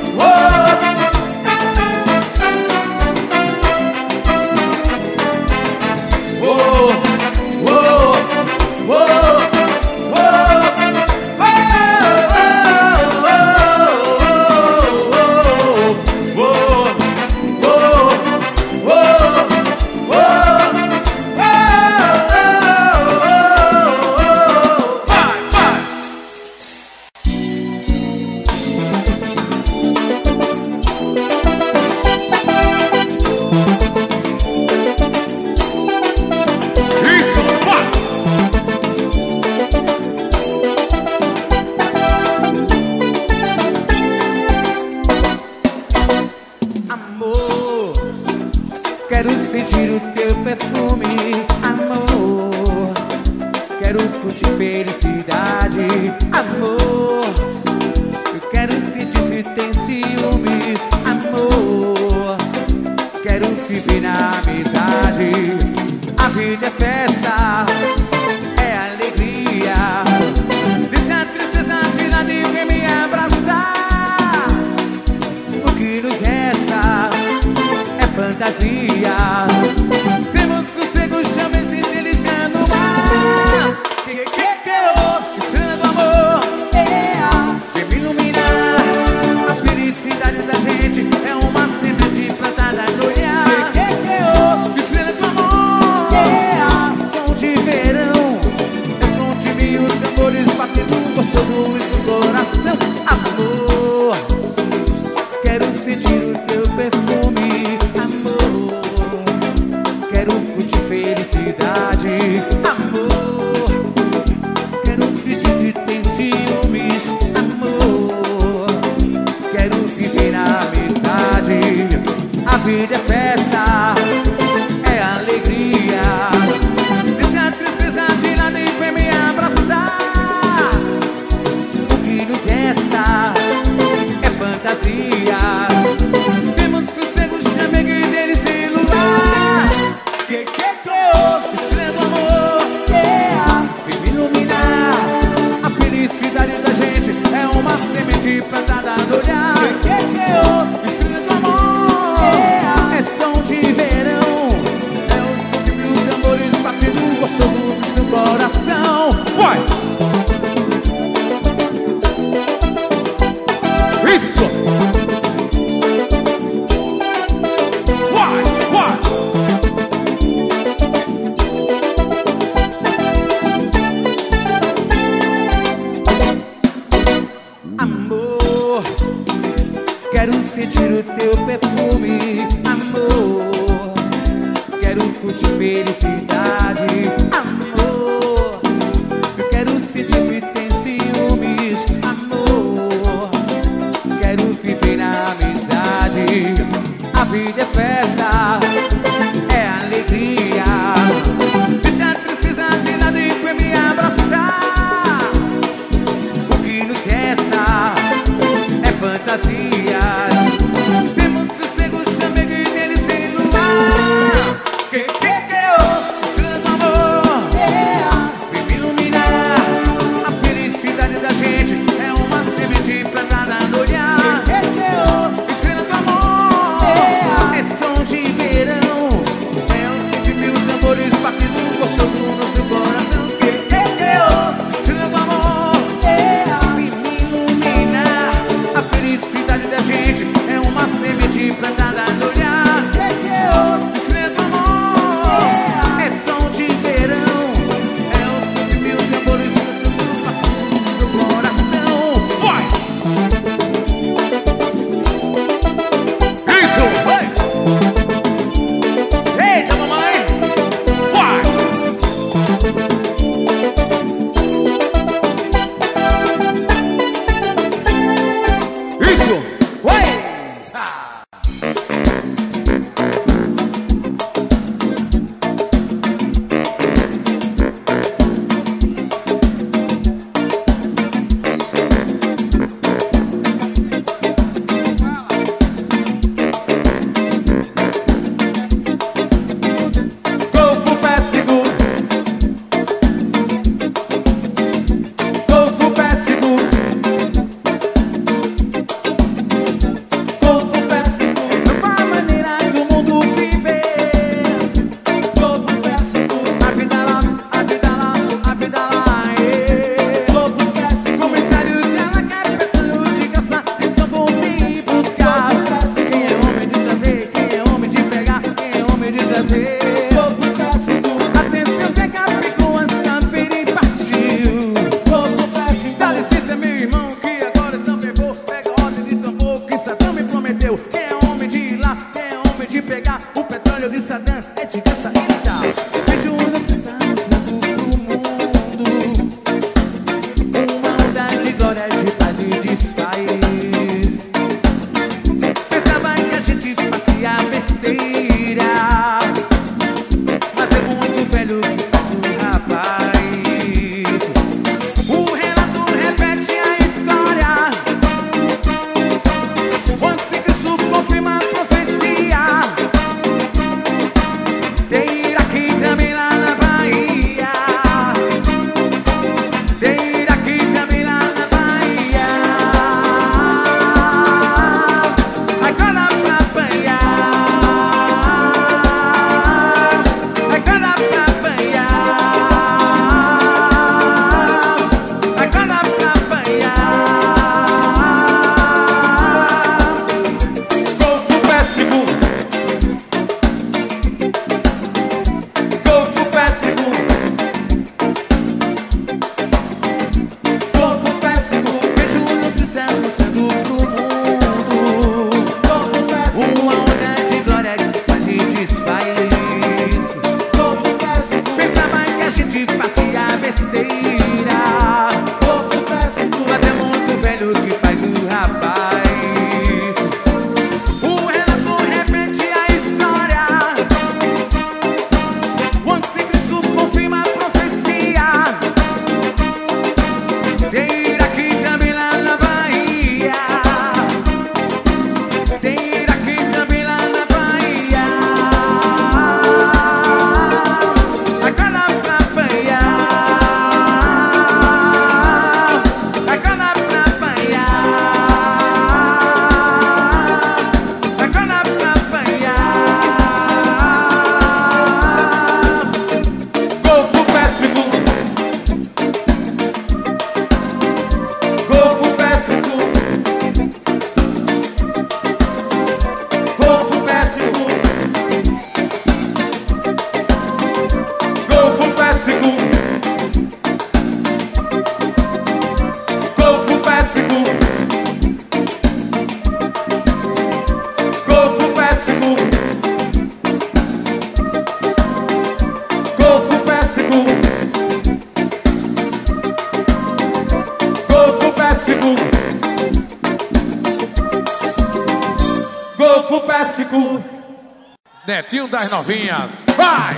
Amor, quero sentir o teu perfume, amor. Quero curtir felicidade, amor. Eu quero sentir se tem ciúmes, amor. Quero viver na amizade. A vida é festa, fantasia. Temos sossego, chamas e delícia no mar. Que estrela do amor, vem me iluminar. A felicidade da gente é uma semente plantada no olhar. Estrela do amor, som de verão, é som de mil tambores batendo gostoso em seu coração. Amor, quero sentir o teu perfume. Amor, quero curtir felicidade. Amor, quero sentir se tem ciúmes. Amor, quero viver na amizade. A vida é festa, é alegria. Deixa a tristeza de lado e vem me abraçar. O que nos resta é fantasia. Temos sossego, chamego e delícia e luar. Estrela do amor, vem me iluminar. A felicidade da gente é uma semente plantada no olhar. Estrela do amor, é som de verão, é o som de mil tambores batendo gostoso no seu coração. Vai! Isso! Vai! Vai! Amor, quero sentir o teu perfume. Amor, quero curtir felicidade. Amor, eu quero sentir se tem ciúmes. Amor, quero viver na amizade. A vida é festa, é alegria. Deixa a tristeza de lado e vem me abraçar. O que nos resta é fantasia. Temos sossego, chamego e delícia e luar. Estrela do amor, vem me iluminar. A felicidade da gente é uma semente plantada no olhar. Estrela do amor, é som de verão, é o som de mil tambores batendo gostoso no seu coração. Estrela do amor, vem me iluminar. A felicidade da gente é uma semente plantada no olhar. Estrela do amor, é som de verão, é o som de mil tambores batendo no seu coração. Vai! Isso! Vai! Eita, mamãe! Vai! Isso! Vai! Golfo Pérsico, Golfo Pérsico, Golfo Pérsico, nova maneira do mundo viver. Golfo Pérsico, a vida lá, a vida lá, a vida lá, Golfo Pérsico, comissário de alacar, petróleo de caçar, é só você ir buscar. Quem é homem de trazer, quem é homem de pegar, quem é homem de trazer. Atenção, Zé Capricorn, essa feira e partiu. Dá licença, meu irmão, que agora também vou. Pega a ordem de tambor que Satã me prometeu. Quem é homem de ir lá, quem é homem de pegar o petróleo de Satã é de caça e tal. Vejo necessário pro mundo uma onda de glória, de paz e desfaz. Pensava que a gente fazia besteira, mas é muito velho que faz o rapaz. O relato repete a história. O anticristo confirma a profecia. Tem Iraque também lá na Bahia. Tem Iraque também lá na Bahia. Agora pra apanhar. clássico. Netinho das novinhas. Vai!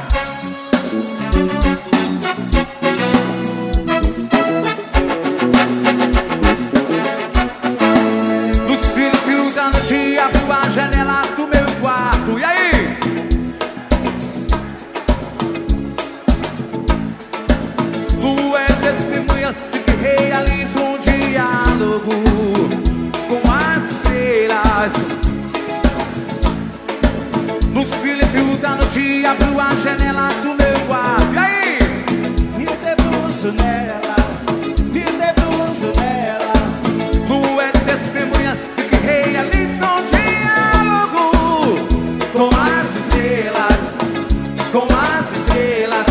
No silêncio da noite abro a janela do meu quarto. E aí? Lua é testemunha de que realizo um diálogo com as estrelas. No silêncio da noite abro a janela do meu quarto. E aí? Me debruço nela, me debruço nela. Lua é testemunha de que realizo um diálogo Com as estrelas, com as estrelas.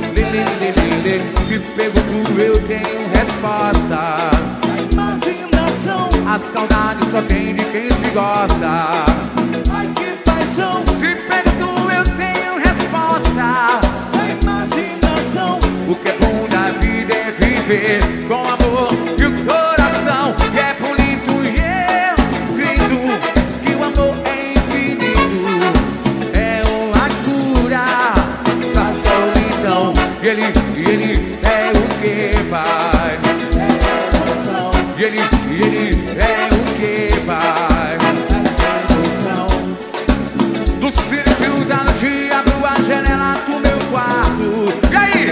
Se pergunto eu tenho resposta. A imaginação, A saudade só tem de quem se gosta. ai que paixão. Se pergunto eu tenho resposta. A imaginação, O que é bom da vida é viver com amor e o coração. E é bonito e eu grito que o amor é infinito. É uma cura da solidão. E ele é o que vai. é emoção, E ele é o que vai. é sedução. No silêncio da noite abro a janela do meu quarto. E aí?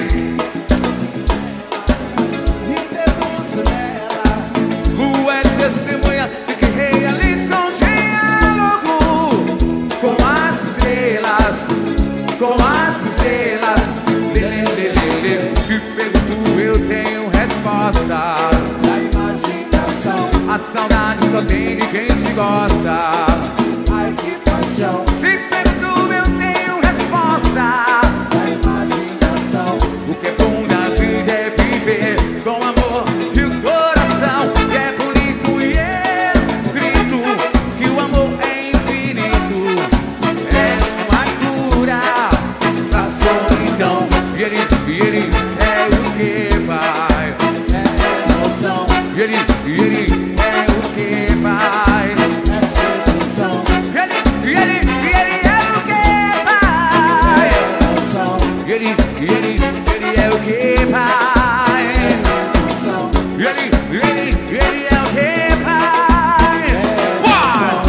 Me debruço nela, Lua é testemunha de que realiza um diálogo com as estrelas, com as estrelas. Se pergunto eu tenho resposta. a imaginação, A saudade só tem de quem se gosta. ai que paixão. Se pergunto eu tenho resposta. A imaginação, O que é bom da vida é viver com amor e o coração. E é bonito e eu grito que o amor é infinito. É uma cura da solidão. E ele é o que vai. é emoção, E ele é o que vai. é sedução. E ele é o que vai. É emoção, E ele é o que vai. é sedução. Ele é o que vai. É emoção.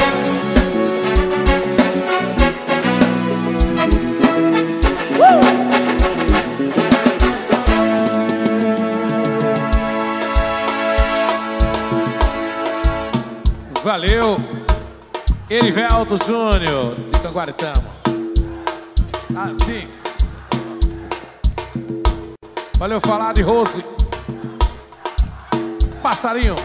Valeu, Erivelto Júnior, de Canguaritama. Assim. Valeu, falar de Rose. Passarinho.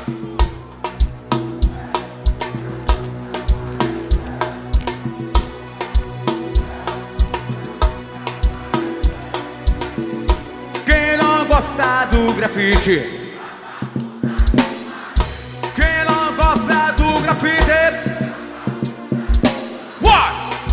Quem não gosta do grafite? Quem não gosta do grafite? What?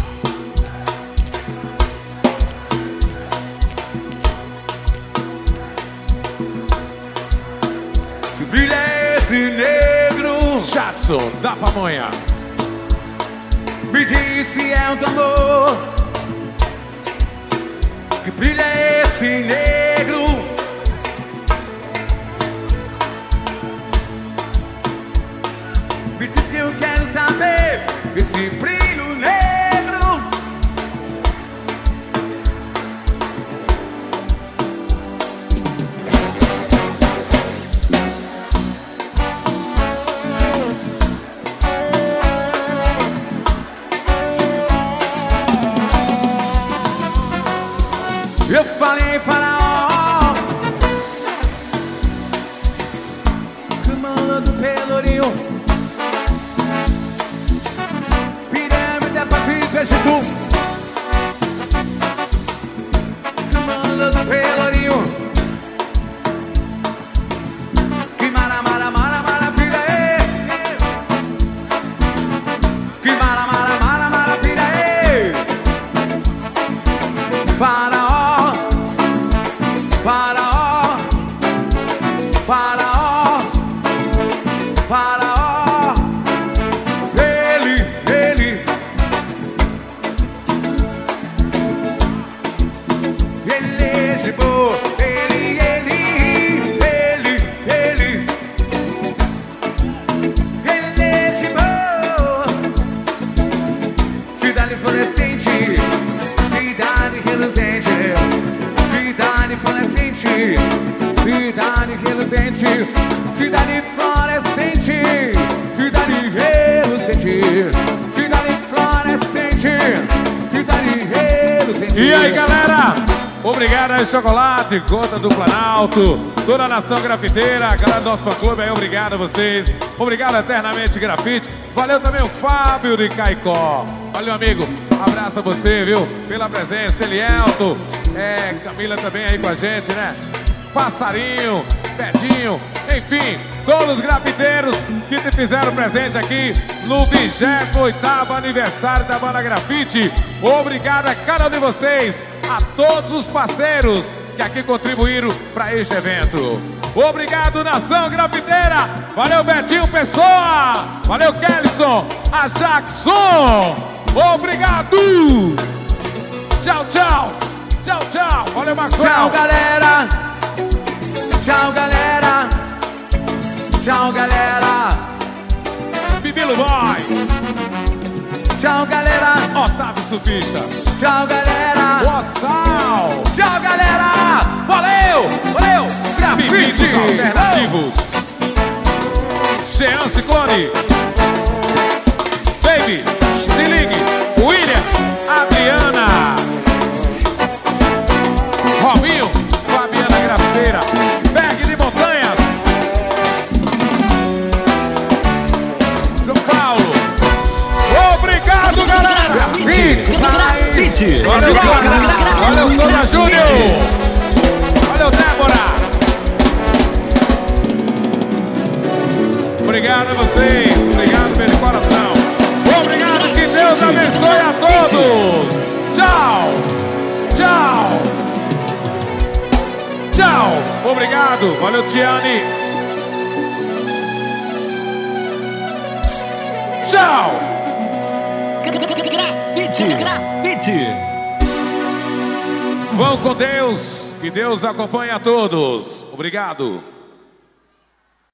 Que brilha esse negro. Chatson, da pamonha. Me diz se é um amor. Que brilha esse negro. Me diz que eu quero saber esse brilho negro. Eu falei faraó, comando do Pelourinho, pirâmide da Patrícia Egito, comando do Pelourinho, que mara, mara, mara, maravilha, que mara, mara, mara, maravilha, faraó. E aí, galera? Obrigado aí, Chocolate, Gota do Planalto, toda a nação grafiteira, a galera do nosso fã-clube aí, obrigado a vocês. Obrigado eternamente, Grafite. Valeu também o Fábio de Caicó. Valeu, amigo. Abraço a você, viu? Pela presença. Elielto, Camila também aí com a gente, né? Passarinho, Betinho, enfim, todos os grafiteiros que te fizeram presente aqui no 28º aniversário da Banda Grafite. Obrigado a cada um de vocês, a todos os parceiros que aqui contribuíram para este evento. Obrigado, nação grafiteira. Valeu, Betinho Pessoa. Valeu, Kellyson, a Jackson. Obrigado. Tchau, tchau. Tchau, tchau. Valeu, Maxwell. Tchau, galera. Tchau, galera. Tchau, galera. Bibilo Boy. Tchau, galera. Otávio Sufista. Tchau, galera. Boçal. Tchau, galera. Valeu. Valeu. Grafite Alternativos. Jean Ciclone. Baby. Stilig. William. Adriana. Rominho. Fabiana Grafiteira. Berg de Montanhas. São Paulo. Obrigado, galera. Grafite. Valeu, Sônia. Valeu, Sônia Júnior. Valeu, Débora. Obrigado a vocês. Obrigado pelo coração. Obrigado, que Deus abençoe a todos. Tchau. Tchau. Tchau. Obrigado. Valeu, Tiane. Tchau. Grafite. Vão com Deus. Que Deus acompanhe a todos. Obrigado.